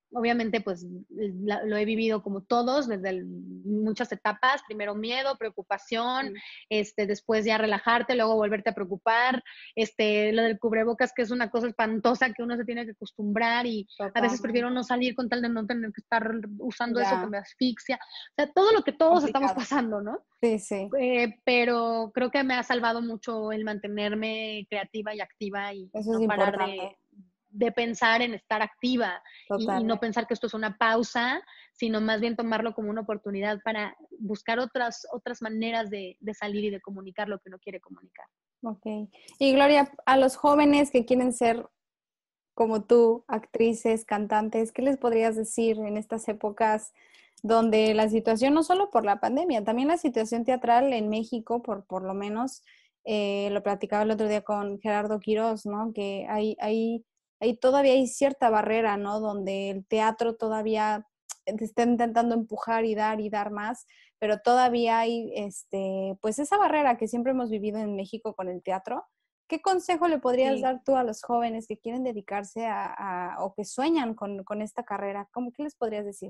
Obviamente, pues la- lo he vivido como todos, desde el- muchas etapas. Primero miedo, preocupación, Mm. este, después ya relajarte, luego volverte a preocupar. Este, lo del cubrebocas, que es una cosa espantosa que uno se tiene que acostumbrar y a veces prefiero no salir con tal de no tener que estar usando eso Ya. que me asfixia. O sea, todo lo que todos estamos Complicado. pasando, ¿no? Sí, sí. Eh, pero creo que me ha salvado mucho el mantenerme creativa y activa y Eso es no parar de, importante. de pensar en estar activa y, y no Totalmente. pensar que esto es una pausa, sino más bien tomarlo como una oportunidad para buscar otras, otras maneras de, de salir y de comunicar lo que uno quiere comunicar. Ok. Y Gloria, a los jóvenes que quieren ser como tú, actrices, cantantes, ¿qué les podrías decir en estas épocas donde la situación, no solo por la pandemia, también la situación teatral en México, por, por lo menos, eh, lo platicaba el otro día con Gerardo Quirós, ¿no? Que hay, hay, hay todavía hay cierta barrera, ¿no? Donde el teatro todavía te está intentando empujar y dar y dar más, pero todavía hay, este, pues esa barrera que siempre hemos vivido en México con el teatro. ¿Qué consejo le podrías Sí. dar tú a los jóvenes que quieren dedicarse a, a- o que sueñan con, con esta carrera? ¿Cómo, qué les podrías decir?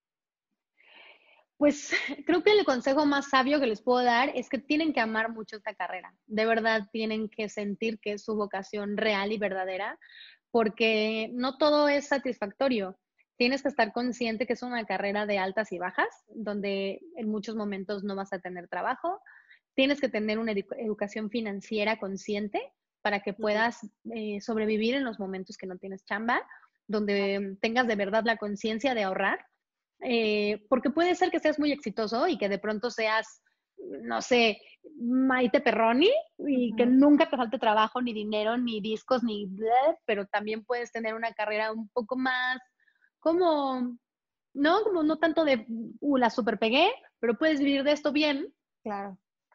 Pues creo que el consejo más sabio que les puedo dar es que tienen que amar mucho esta carrera. De verdad tienen que sentir que es su vocación real y verdadera, porque no todo es satisfactorio. Tienes que estar consciente que es una carrera de altas y bajas, donde en muchos momentos no vas a tener trabajo. Tienes que tener una edu- educación financiera consciente para que puedas eh, sobrevivir en los momentos que no tienes chamba, donde tengas de verdad la conciencia de ahorrar. Eh, porque puede ser que seas muy exitoso y que de pronto seas, no sé, Maite Perroni y que Ujú. nunca te falte trabajo, ni dinero, ni discos, ni bleh, pero también puedes tener una carrera un poco más como, no, como no tanto de, uh, la super pegué, pero puedes vivir de esto bien Claro.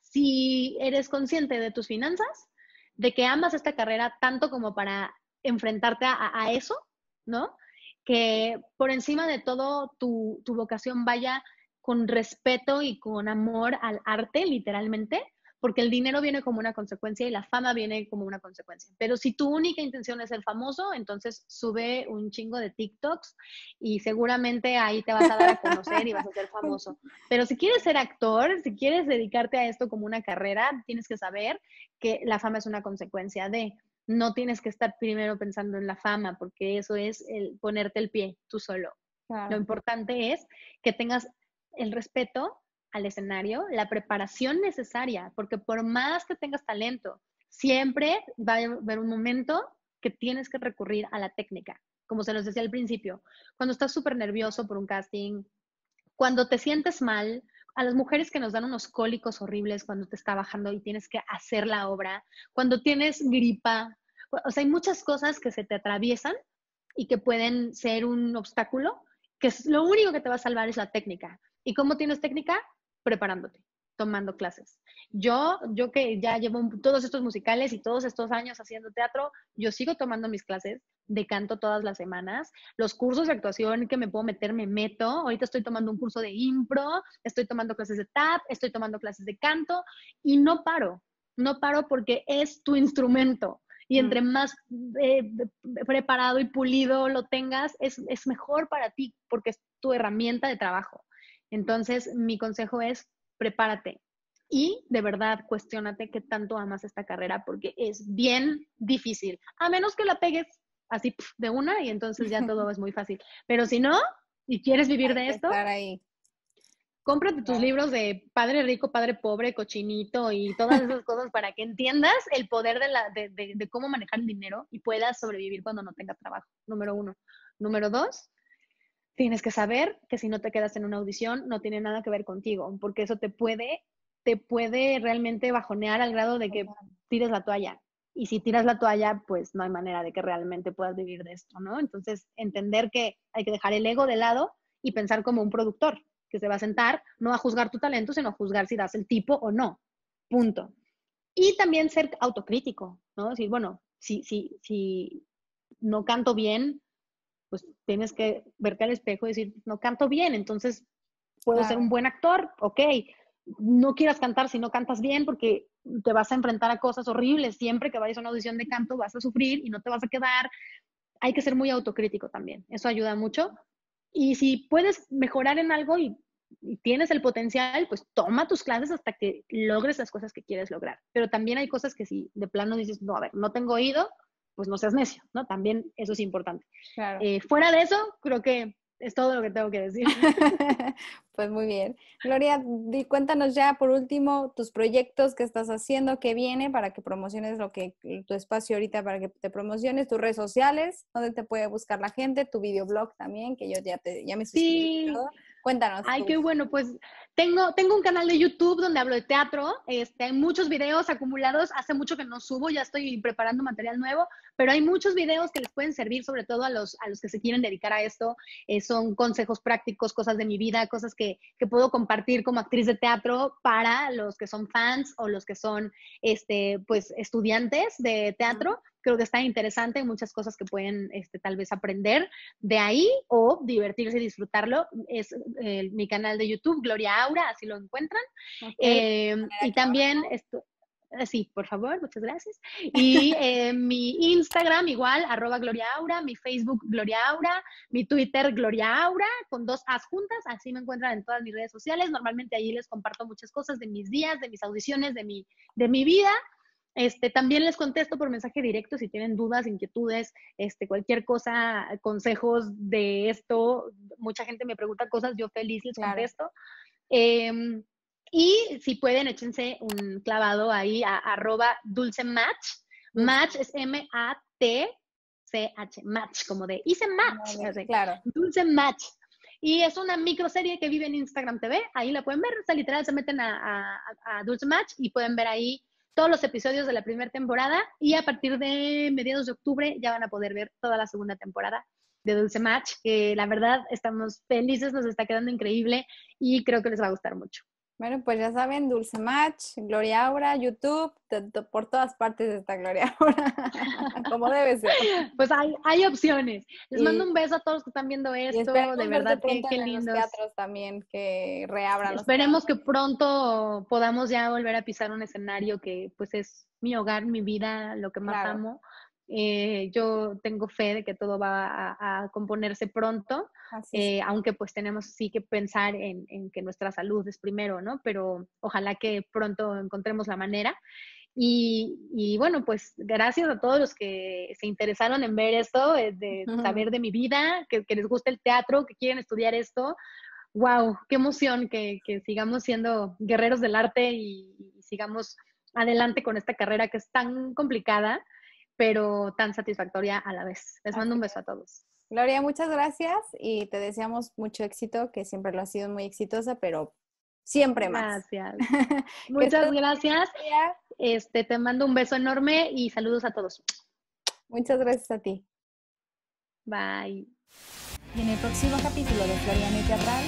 si eres consciente de tus finanzas, de que amas esta carrera tanto como para enfrentarte a, a eso, ¿no? Que por encima de todo tu, tu vocación vaya con respeto y con amor al arte, literalmente, porque el dinero viene como una consecuencia y la fama viene como una consecuencia. Pero si tu única intención es ser famoso, entonces sube un chingo de TikToks y seguramente ahí te vas a dar a conocer y vas a ser famoso. Pero si quieres ser actor, si quieres dedicarte a esto como una carrera, tienes que saber que la fama es una consecuencia de, no tienes que estar primero pensando en la fama, porque eso es el ponerte el pie tú solo. Claro. Lo importante es que tengas el respeto al escenario, la preparación necesaria, porque por más que tengas talento, siempre va a haber un momento que tienes que recurrir a la técnica. Como se nos decía al principio, cuando estás súper nervioso por un casting, cuando te sientes mal, a las mujeres que nos dan unos cólicos horribles cuando te está bajando y tienes que hacer la obra, cuando tienes gripa, o sea, hay muchas cosas que se te atraviesan y que pueden ser un obstáculo, que es lo único que te va a salvar es la técnica. ¿Y cómo tienes técnica? Preparándote, tomando clases. Yo, yo que ya llevo todos estos musicales y todos estos años haciendo teatro, yo sigo tomando mis clases de canto todas las semanas. Los cursos de actuación que me puedo meter, me meto. Ahorita estoy tomando un curso de impro, estoy tomando clases de tap, estoy tomando clases de canto y no paro, no paro porque es tu instrumento. Y entre más eh, preparado y pulido lo tengas, es, es mejor para ti porque es tu herramienta de trabajo. Entonces, mi consejo es prepárate y de verdad cuestiónate qué tanto amas esta carrera porque es bien difícil, a menos que la pegues así pf, de una y entonces ya todo es muy fácil. Pero si no, y quieres vivir Hay de que esto, estar ahí. cómprate tus Claro. libros de Padre Rico, Padre Pobre, Cochinito y todas esas cosas para que entiendas el poder de, la, de, de, de cómo manejar el dinero y puedas sobrevivir cuando no tengas trabajo, número uno. Número dos, tienes que saber que si no te quedas en una audición no tiene nada que ver contigo, porque eso te puede, te puede realmente bajonear al grado de que tires la toalla. Y si tiras la toalla, pues no hay manera de que realmente puedas vivir de esto, ¿no? Entonces, entender que hay que dejar el ego de lado y pensar como un productor, que se va a sentar no a juzgar tu talento, sino a juzgar si das el tipo o no. Punto. Y también ser autocrítico, ¿no? Decir, bueno, si, si, si no canto bien, pues tienes que verte al espejo y decir, no canto bien, entonces puedo Claro. ser un buen actor, ok. No quieras cantar si no cantas bien porque te vas a enfrentar a cosas horribles. Siempre que vayas a una audición de canto vas a sufrir y no te vas a quedar. hay que ser muy autocrítico también. Eso ayuda mucho. Y si puedes mejorar en algo y, y tienes el potencial, pues toma tus clases hasta que logres las cosas que quieres lograr. Pero también hay cosas que si de plano dices, no, a ver, no tengo oído, pues no seas necio, ¿no? También eso es importante. Claro. Eh, fuera de eso, creo que es todo lo que tengo que decir. Pues muy bien. Gloria, di, cuéntanos ya por último tus proyectos que estás haciendo, qué viene para que promociones lo que tu espacio ahorita para que te promociones, tus redes sociales, dónde te puede buscar la gente, tu videoblog también, que yo ya te ya me suscribí. Sí. Todo. Cuéntanos. Ay, tú. qué bueno, pues tengo, tengo un canal de YouTube donde hablo de teatro, este, hay muchos videos acumulados, hace mucho que no subo, ya estoy preparando material nuevo, pero hay muchos videos que les pueden servir sobre todo a los, a los que se quieren dedicar a esto, eh, son consejos prácticos, cosas de mi vida, cosas que, que puedo compartir como actriz de teatro para los que son fans o los que son este, pues, estudiantes de teatro. Creo que está interesante, hay muchas cosas que pueden este, tal vez aprender de ahí o divertirse y disfrutarlo. Es eh, mi canal de YouTube, Gloria Aura, así lo encuentran. Okay. Eh, y también, esto, sí, por favor, muchas gracias. Y eh, mi Instagram igual, arroba Gloria Aura, mi Facebook Gloria Aura, mi Twitter Gloria Aura, con dos As juntas, así me encuentran en todas mis redes sociales. Normalmente allí les comparto muchas cosas de mis días, de mis audiciones, de mi, de mi vida. Este, también les contesto por mensaje directo si tienen dudas, inquietudes, este, cualquier cosa, consejos de esto. Mucha gente me pregunta cosas, yo feliz les Claro. contesto. Eh, y si pueden, échense un clavado ahí a arroba dulce match. Match es M A T C H, match, como de hice match. Vale, así. claro. Dulce match. Y es una microserie que vive en Instagram T V, ahí la pueden ver, o sea, literal se meten a, a, a Dulce Match y pueden ver ahí todos los episodios de la primera temporada y a partir de mediados de octubre ya van a poder ver toda la segunda temporada de Dulce Match, que la verdad estamos felices, nos está quedando increíble y creo que les va a gustar mucho. Bueno, pues ya saben, Dulce Match, Gloria Aura, YouTube, t- t- por todas partes está Gloria Aura, como debe ser. Pues hay, hay opciones. Les Y- mando un beso a todos que están viendo Y esto, esperemos de verte verdad, qué, pronto qué en los lindos. teatros también, que reabran los Esperemos teatros. que pronto podamos ya volver a pisar un escenario que pues es mi hogar, mi vida, lo que más Claro. amo. Eh, yo tengo fe de que todo va a, a componerse pronto, Así eh, es. aunque pues tenemos sí que pensar en, en que nuestra salud es primero, ¿no? Pero ojalá que pronto encontremos la manera. Y, y bueno, pues gracias a todos los que se interesaron en ver esto, eh, de Ujú. saber de mi vida, que, que les gusta el teatro, que quieren estudiar esto. Wow, qué emoción que, que sigamos siendo guerreros del arte y, y sigamos adelante con esta carrera que es tan complicada, pero tan satisfactoria a la vez. Les mando Así un beso a todos. Gloria, muchas gracias y te deseamos mucho éxito, que siempre lo has sido muy exitosa, pero siempre más. Gracias. Que Muchas estés gracias. muy bien. Este, te mando un beso enorme y saludos a todos. Muchas gracias a ti. Bye. Y en el próximo capítulo de Floriana y Teatral,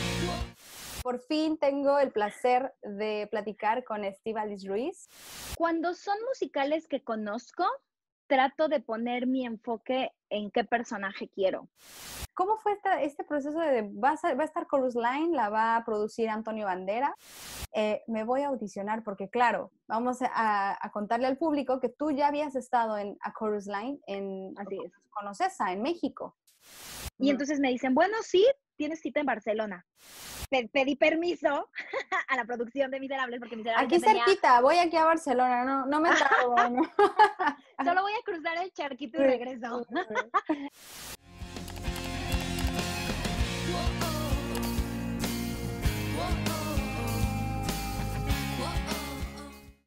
por fin tengo el placer de platicar con Estíbaliz Ruiz. Cuando son musicales que conozco, trato de poner mi enfoque en qué personaje quiero. ¿Cómo fue esta- este proceso de, va a, ser- va a estar Chorus Line, la va a producir Antonio Bandera? Eh, me voy a audicionar porque, claro, vamos a, a contarle al público que tú ya habías estado en A Chorus Line en, Así es. con Ocesa, en México. Y entonces me dicen, bueno, sí, tienes cita en Barcelona. Pe- pedí permiso a la producción de Miserables porque Miserables Aquí ya tenía- cerquita, voy aquí a Barcelona, no, no me tardo. ¿no? Solo voy a cruzar el charquito y regreso.